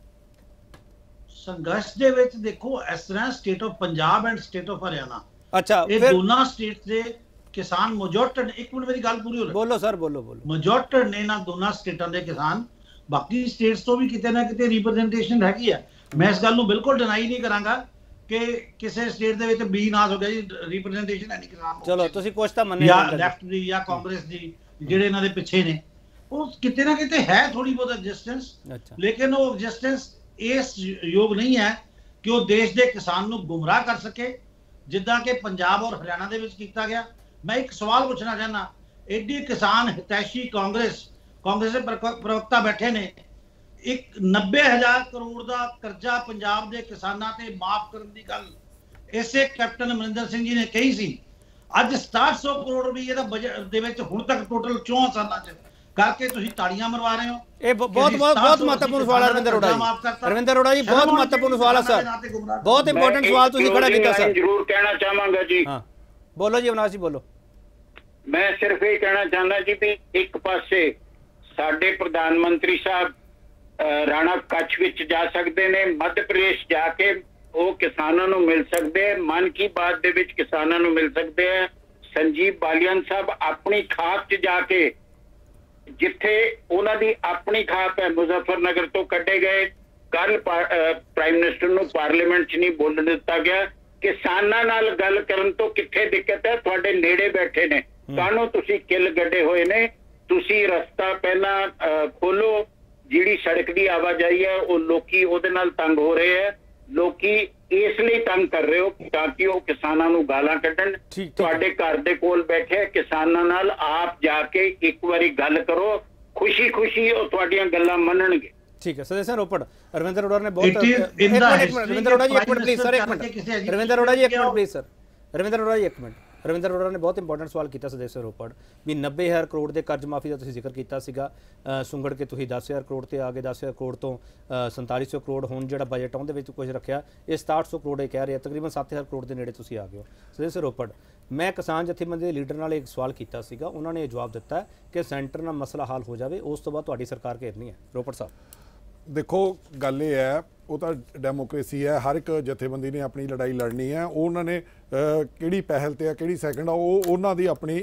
संघर्ष दे विच देखो इस तरह state of Punjab and state of Haryana, अच्छा ये दोनों स्टेट्स दे किसान मेजॉरिटी, एक मिनट मेरी गल पूरी हो ले, बोलो सर बोलो बोलो, मेजॉरिटी ने ना दोनों स्टेटां दे किसान, बाकी स्टेट्स तो भी किते ना किते रिप्रेजेंटेशन हैगी है। मैं इस गल नूं बिल्कुल डिनाई नहीं करांगा कि किसी स्टेट दे विच बी नास हो गया जी रिप्रेजेंटेशन है नहीं किसान। चलो तुसी कुछ तां मन्ने या लेफ्ट दी या कांग्रेस दी जेड़े इन्हां दे पिछे ने, ਉਹ ਕਿਤੇ ਨਾ ਕਿਤੇ ਹੈ ਥੋੜੀ ਬਹੁਤ ਐਡਜਸਟੈਂਸ, ਲੇਕਿਨ ਉਹ ਐਡਜਸਟੈਂਸ ਇਸ ਯੋਗ ਨਹੀਂ ਹੈ ਕਿ ਉਹ ਦੇਸ਼ ਦੇ ਕਿਸਾਨ ਨੂੰ ਗੁੰਮਰਾਹ ਕਰ ਸਕੇ ਜਿੱਦਾਂ ਕਿ ਪੰਜਾਬ ਔਰ ਹਰਿਆਣਾ ਦੇ ਵਿੱਚ ਕੀਤਾ ਗਿਆ। ਮੈਂ ਇੱਕ ਸਵਾਲ ਪੁੱਛਣਾ ਚਾਹੁੰਦਾ, ਐਡੀ ਕਿਸਾਨ ਹਿਤੈਸ਼ੀ ਕਾਂਗਰਸ ਕਾਂਗਰਸ ਦੇ ਪ੍ਰਵਕਤਾ ਬੈਠੇ ਨੇ, ਇੱਕ ਨੱਬੇ ਹਜ਼ਾਰ ਕਰੋੜ ਦਾ ਕਰਜ਼ਾ ਪੰਜਾਬ ਦੇ ਕਿਸਾਨਾਂ ਤੇ ਮਾਫ ਕਰਨ ਦੀ ਗੱਲ ਇਸੇ ਕੈਪਟਨ ਅਮਰਿੰਦਰ ਸਿੰਘ ਜੀ ਨੇ ਕਹੀ ਸੀ। ਅੱਜ ਸਤਾਹਠ ਸੌ ਕਰੋੜ ਰੁਪਏ ਦਾ ਬਜਟ ਦੇ ਵਿੱਚ ਹੁਣ ਤੱਕ ਟੋਟਲ ਚੌਹਾਂ ਸਾਲਾਂ 'ਚ ਕਰਕੇ ਤੁਸੀਂ ਤਾੜੀਆਂ ਮਰਵਾ ਰਹੇ ਹੋ। ਇਹ ਬ- ਬਹੁਤ ਬਹੁਤ ਬਹੁਤ ਮਹੱਤਵਪੂਰਨ ਸਵਾਲ ਹੈ ਰਵਿੰਦਰ ਅਰੋੜਾ ਜੀ। ਰਵਿੰਦਰ ਅਰੋੜਾ ਜੀ ਬਹੁਤ ਮਹੱਤਵਪੂਰਨ ਸਵਾਲ ਹੈ ਸਰ, ਬਹੁਤ ਇੰਪੋਰਟੈਂਟ ਸਵਾਲ ਤੁਸੀਂ ਖੜਾ ਕੀਤਾ ਸਰ। ਜ਼ਰੂਰ ਕਹਿਣਾ ਚਾਹਾਂਗਾ ਜੀ। ਹਾਂ ਬੋਲੋ ਜੀ ਅਵਨਾਸ਼ ਜੀ ਬੋਲੋ। ਮੈਂ ਸਿਰਫ ਇਹ ਕਹਿਣਾ ਚਾਹੁੰਦਾ ਜੀ ਵੀ ਇੱਕ ਪਾਸੇ ਸਾਡੇ ਪ੍ਰਧਾਨ ਮੰਤਰੀ ਸਾਹਿਬ ਅਹ, ਰਾਣਾ ਕੱਛ ਵਿੱਚ ਜਾ ਸਕਦੇ ਨੇ, ਮੱਧ ਪ੍ਰਦੇਸ਼ ਜਾ ਕੇ ਉਹ ਕਿਸਾਨਾਂ ਨੂੰ ਮਿਲ ਸਕਦੇ ਹੈ, ਮਨ ਕੀ ਬਾਤ ਦੇ ਵਿੱਚ ਕਿਸਾਨਾਂ ਨੂੰ ਮਿਲ ਸਕਦੇ ਹੈ। ਸੰਜੀਵ ਬਾਲੀਅਨ ਸਾਹਿਬ ਆਪਣੀ ਖਾਪ 'ਚ ਜਾ ਕੇ, ਜਿੱਥੇ ਉਹਨਾਂ ਦੀ ਆਪਣੀ ਖਾਪ ਹੈ, ਮੁਜ਼ੱਫਰਨਗਰ ਤੋਂ ਕੱਢੇ ਗਏ, ਕੱਲ ਪ੍ਰਾਈਮ ਮਿਨਿਸਟਰ ਨੂੰ ਪਾਰਲੀਮੈਂਟ 'ਚ ਨਹੀਂ ਬੋਲਣ ਦਿੱਤਾ ਗਿਆ। ਕਿਸਾਨਾਂ ਨਾਲ ਗੱਲ ਕਰਨ ਤੋਂ ਕਿੱਥੇ ਦਿੱਕਤ ਹੈ? ਤੁਹਾਡੇ ਨੇੜੇ ਬੈਠੇ ਨੇ, ਕਾਹਨੂੰ ਤੁਸੀਂ ਕਿੱਲ ਗੱਡੇ ਹੋਏ ਨੇ? ਤੁਸੀਂ ਰਸਤਾ ਪਹਿਲਾਂ ਖੋਲੋ। ਜਿਹੜੀ ਸੜਕ ਦੀ ਆਵਾਜਾਈ ਹੈ ਉਹ ਲੋਕੀ ਉਹਦੇ ਨਾਲ ਤੰਗ ਹੋ ਰਹੇ ਹੈ। ਲੋਕੀ ਇਸ ਲਈ ਤੰਗ ਕਰ ਰਹੇ ਹੋ ਤਾਂ ਕਿ ਉਹ ਕਿਸਾਨਾਂ ਨੂੰ ਗਾਲਾਂ ਕੱਢਣ। ਤੁਹਾਡੇ ਘਰ ਦੇ ਕੋਲ ਬੈਠੇ ਕਿਸਾਨਾਂ ਨਾਲ ਆਪ ਜਾ ਕੇ ਇੱਕ ਵਾਰੀ ਗੱਲ ਕਰੋ, ਖੁਸ਼ੀ ਖੁਸ਼ੀ ਉਹ ਤੁਹਾਡੀਆਂ ਗੱਲਾਂ ਮੰਨਣਗੇ। ਠੀਕ ਹੈ ਸਦੇਸਰ ਰੋਪੜ ਰਵਿੰਦਰ ਅਰੋੜਾ ਨੇ ਬਹੁਤ ਰਵਿੰਦਰ ਅਰੋੜਾ ਜੀ ਇੱਕ ਮਿੰਟ ਪਲੀਜ਼ ਸਰ, ਇੱਕ ਮਿੰਟ ਰਵਿੰਦਰ ਅਰੋੜਾ ਜੀ ਇੱਕ minute please sir, Ravinder Arora ji ਇੱਕ ਮਿੰਟ। ਰਵਿੰਦਰ ਅਰੋੜਾ ਨੇ ਬਹੁਤ ਇੰਪੋਰਟੈਂਟ ਸਵਾਲ ਕੀਤਾ ਸਦੇਸਰ ਰੋਪੜ ਵੀ ਨੱਬੇ ਹਜ਼ਾਰ ਕਰੋੜ ਦੇ ਕਰਜ਼ ਮਾਫੀ ਦਾ ਤੁਸੀਂ ਜ਼ਿਕਰ ਕੀਤਾ ਸੀਗਾ, ਸੁੰਗੜ ਕੇ ਤੁਸੀਂ ਦਸ ਹਜ਼ਾਰ ਕਰੋੜ ਤੇ ਆ ਗਏ, ਦਸ ਹਜ਼ਾਰ ਕਰੋੜ ਤੋਂ ਸੰਤਾਲੀ ਸੌ ਕਰੋੜ ਹੁਣ ਜਿਹੜਾ ਬਜਟ ਉਹਦੇ ਵਿੱਚ ਕੁਝ ਰੱਖਿਆ ਇਹ ਸਤਾਹਠ ਸੌ ਕਰੋੜ ਇਹ ਕਹਿ ਰਹੇ ਤਕਰੀਬਨ ਸੱਤ ਹਜ਼ਾਰ ਕਰੋੜ ਦੇ ਨੇੜੇ ਤੁਸੀਂ ਆ ਗਏ ਹੋ। ਸਦੇਸਰ ਰੋਪੜ ਮੈਂ ਕਿਸਾਨ ਜਥੇਬੰਦੀ ਦੇ ਲੀਡਰ ਨਾਲ ਇੱਕ ਸਵਾਲ ਕੀਤਾ ਸੀਗਾ, ਉਹਨਾਂ ਨੇ ਇਹ ਜਵਾਬ ਦਿੱਤਾ ਕਿ ਸੈਂਟਰ ਨਾਲ ਮਸਲਾ ਹੱਲ ਹੋ ਜਾਵੇ ਉਸ ਤੋਂ ਬਾਅਦ ਤੁਹਾਡੀ ਸਰਕਾਰ ਘੇਰਨੀ ਹੈ। ਰੋਪੜ ਸਾਹਿਬ ਦੇਖੋ ਗੱਲ ਇਹ ਹੈ, ਉਹ ਤਾਂ ਡੈਮੋਕ੍ਰੇਸੀ ਹੈ, ਹਰ ਇੱਕ ਜਥੇਬੰਦੀ ਨੇ ਆਪਣੀ ਲੜਾਈ ਲੜਨੀ ਹੈ। ਉਹ ਉਹਨਾਂ ਨੇ ਕਿਹੜੀ ਪਹਿਲ ਤੇ ਆ ਕਿਹੜੀ ਸੈਕਿੰਡ ਆ ਉਹ ਉਹਨਾਂ ਦੀ ਆਪਣੀ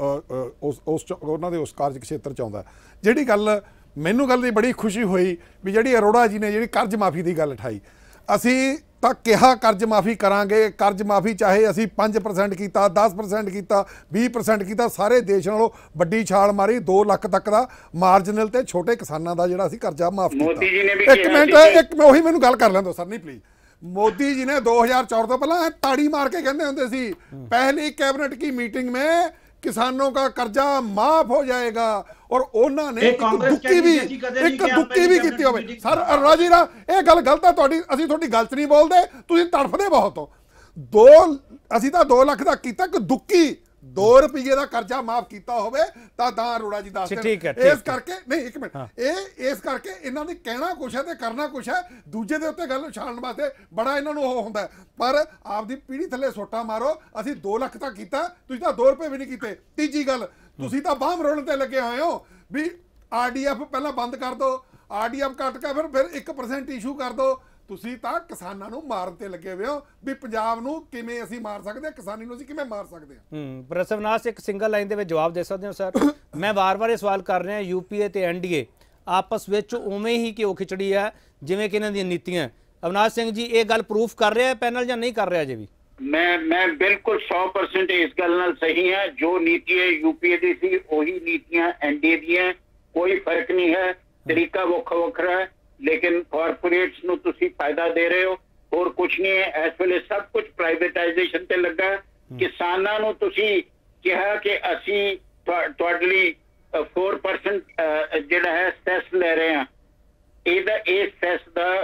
ਉਸ ਉਸ ਉਹਨਾਂ ਦੇ ਉਸ ਕਾਰਜ ਖੇਤਰ 'ਚ ਆਉਂਦਾ। ਜਿਹੜੀ ਗੱਲ ਮੈਨੂੰ ਗੱਲ ਦੀ ਬੜੀ ਖੁਸ਼ੀ ਹੋਈ ਵੀ ਜਿਹੜੀ ਅਰੋੜਾ ਜੀ ਨੇ ਜਿਹੜੀ ਕਰਜ਼ ਮਾਫੀ ਦੀ ਗੱਲ ਉਠਾਈ, ਅਸੀਂ ਤਾਂ ਕਿਹਾ ਕਰਜ਼ ਮਾਫੀ ਕਰਾਂਗੇ, ਕਰਜ਼ ਮਾਫੀ ਚਾਹੇ ਅਸੀਂ ਪੰਜ ਪਰਸੈਂਟ ਕੀਤਾ, ਦਸ ਪਰਸੈਂਟ ਕੀਤਾ, ਵੀਹ ਪਰਸੈਂਟ ਕੀਤਾ, ਸਾਰੇ ਦੇਸ਼ ਨਾਲੋਂ ਵੱਡੀ ਛਾਲ ਮਾਰੀ। ਦੋ ਲੱਖ ਤੱਕ ਦਾ ਮਾਰਜਨਲ ਤੇ ਛੋਟੇ ਕਿਸਾਨਾਂ ਦਾ ਜਿਹੜਾ ਅਸੀਂ ਕਰਜ਼ਾ ਮਾਫ ਕੀਤਾ। ਇੱਕ ਮਿੰਟ ਇੱਕ ਮੈਂ ਉਹੀ ਮੈਨੂੰ ਗੱਲ ਕਰ ਲੈਣ ਦਿਓ ਸਰ, ਨਹੀਂ ਪਲੀਜ਼। मोदी जी ने दो हज़ार चौदह तो पहला ताड़ी मार के कहते होंगे सी पहली कैबिनेट की मीटिंग में किसानों का कर्जा माफ हो जाएगा और उन्होंने एक दुक्की भी एक दुक्की भी की होवे। सर अरोड़ा जी ना ये गल गलत है तुहाडी, असीं तुहाडी गल च नहीं बोलदे, तुसीं तड़फदे बहुत हो। दो असीं तां दो लाख दा कीता कि दुक्की दो रुपये का कर्जा माफ किया होवे तां तां अरोड़ा जी दस इस करके नहीं एक मिनट ये इस करके इन्हां दी कहना कुछ है ते करना कुछ है, दूजे दे उत्ते गल उछालण वास्ते बड़ा इन्हां नूं ओह हुंदा है। पर आपदी पीढ़ी थल्ले सोटा मारो, असीं दो लाख तक कीता, तुसीं तां दो रुपये भी नहीं कीते। तीजी गल तुसीं तां बांह मरोड़न ते लगे होए हो भी आर डी एफ पहला बंद कर दो, आर डी एफ कट के फिर फिर एक परसेंट इशू कर दो। ਤੁਸੀਂ ਤਾਂ ਕਿਸਾਨਾਂ ਨੂੰ ਮਾਰਨ ਤੇ ਲੱਗੇ ਹੋਏ ਹੋ ਵੀ ਪੰਜਾਬ ਨੂੰ ਕਿਵੇਂ ਅਸੀਂ ਮਾਰ ਸਕਦੇ ਹਾਂ, ਕਿਸਾਨੀ ਨੂੰ ਅਸੀਂ ਕਿਵੇਂ ਮਾਰ ਸਕਦੇ ਹਾਂ। ਹੂੰ ਪ੍ਰਸਵਨਾਸ ਇੱਕ ਸਿੰਗਲ ਲਾਈਨ ਦੇ ਵਿੱਚ ਜਵਾਬ ਦੇ ਸਕਦੇ ਹੋ ਸਰ? ਮੈਂ ਵਾਰ-ਵਾਰ ਇਹ ਸਵਾਲ ਕਰ ਰਿਹਾ, ਯੂਪੀਏ ਤੇ ਐਨਡੀਏ ਆਪਸ ਵਿੱਚ ਉਵੇਂ ਹੀ ਘਿਓ ਖਿਚੜੀ ਹੈ ਜਿਵੇਂ ਕਿ ਇਹਨਾਂ ਦੀਆਂ ਨੀਤੀਆਂ। ਅਵਨਾਸ਼ ਸਿੰਘ ਜੀ ਇਹ ਗੱਲ ਪ੍ਰੂਫ ਕਰ ਰਿਹਾ ਹੈ ਪੈਨਲ ਜਾਂ ਨਹੀਂ ਕਰ ਰਿਹਾ ਅਜੇ ਵੀ? ਮੈਂ ਮੈਂ ਬਿਲਕੁਲ ਸੌ ਪਰਸੈਂਟ ਇਸ ਗੱਲ ਨਾਲ ਸਹੀ ਹੈ। ਜੋ ਨੀਤੀ ਹੈ ਯੂਪੀਏ ਦੀ ਸੀ ਉਹੀ ਨੀਤੀਆਂ ਐਨਡੀਏ ਦੀਆਂ, ਕੋਈ ਫਰਕ ਨਹੀਂ ਹੈ, ਤਰੀਕਾ ਵੱਖਰਾ ਵੱਖਰਾ ਹੈ, लेकिन कॉरपोरेट्स ਨੂੰ ਤੁਸੀਂ ਫਾਇਦਾ ਦੇ ਰਹੇ ਹੋ, ਹੋਰ ਕੁਝ ਨਹੀਂ ਹੈ। ਇਸ ਵੇਲੇ ਸਭ ਕੁਝ ਪ੍ਰਾਈਵੇਟਾਈਜੇਸ਼ਨ ਤੇ ਲੱਗਾ। ਕਿਸਾਨਾਂ ਨੂੰ ਤੁਸੀਂ ਕਿਹਾ ਕਿ ਅਸੀਂ ਤੁਹਾਡੇ ਲਈ ਚਾਰ ਪਰਸੈਂਟ ਜਿਹੜਾ ਹੈ ਸੈਸ ਲੈ ਰਹੇ ਹਾਂ, ਇਹਦਾ ਇਸ ਸੈਸ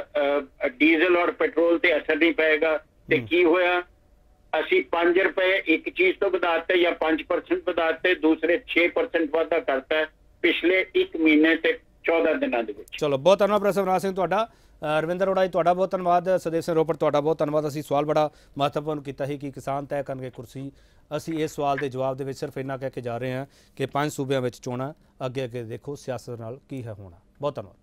ਦਾ ਡੀਜ਼ਲ ਔਰ ਪੈਟਰੋਲ ਤੇ ਅਸਰ ਨਹੀਂ ਪਏਗਾ। ਤੇ ਕੀ ਹੋਇਆ, ਅਸੀਂ ਪੰਜ ਰੁਪਏ ਇੱਕ ਚੀਜ਼ ਤੋਂ ਵਧਾ ਦਿੱਤੇ ਜਾਂ ਪੰਜ ਪਰਸੈਂਟ ਵਧਾ ਦਿੱਤੇ, ਦੂਸਰੇ ਛੇ ਪਰਸੈਂਟ ਵਾਧਾ ਕਰਤਾ ਪਿਛਲੇ ਇੱਕ ਮਹੀਨੇ ਤੇ ਚੌਦਾਂ ਦਿਨਾਂ ਦੇ ਵਿੱਚ। ਚਲੋ ਬਹੁਤ ਧੰਨਵਾਦ ਪ੍ਰਸਵਨਾਥ ਸਿੰਘ ਤੁਹਾਡਾ। ਰਵਿੰਦਰ ਅਰੋੜਾ ਜੀ ਤੁਹਾਡਾ ਬਹੁਤ ਧੰਨਵਾਦ। ਸਦੇਵ ਸਿੰਘ ਰੋਪੜ ਤੁਹਾਡਾ ਬਹੁਤ ਧੰਨਵਾਦ। ਅਸੀਂ ਸਵਾਲ ਬੜਾ ਮਹੱਤਵਪੂਰਨ ਕੀਤਾ ਸੀ ਕਿ ਕਿਸਾਨ ਤੈਅ ਕਰਨਗੇ ਕੁਰਸੀ। ਅਸੀਂ ਇਸ ਸਵਾਲ ਦੇ ਜਵਾਬ ਦੇ ਵਿੱਚ ਸਿਰਫ ਇੰਨਾ ਕਹਿ ਕੇ ਜਾ ਰਹੇ ਹਾਂ ਕਿ ਪੰਜ ਸੂਬਿਆਂ ਵਿੱਚ ਚੋਣਾਂ, ਅੱਗੇ ਅੱਗੇ ਦੇਖੋ ਸਿਆਸਤ ਨਾਲ ਕੀ ਹੈ ਹੋਣਾ। ਬਹੁਤ ਧੰਨਵਾਦ।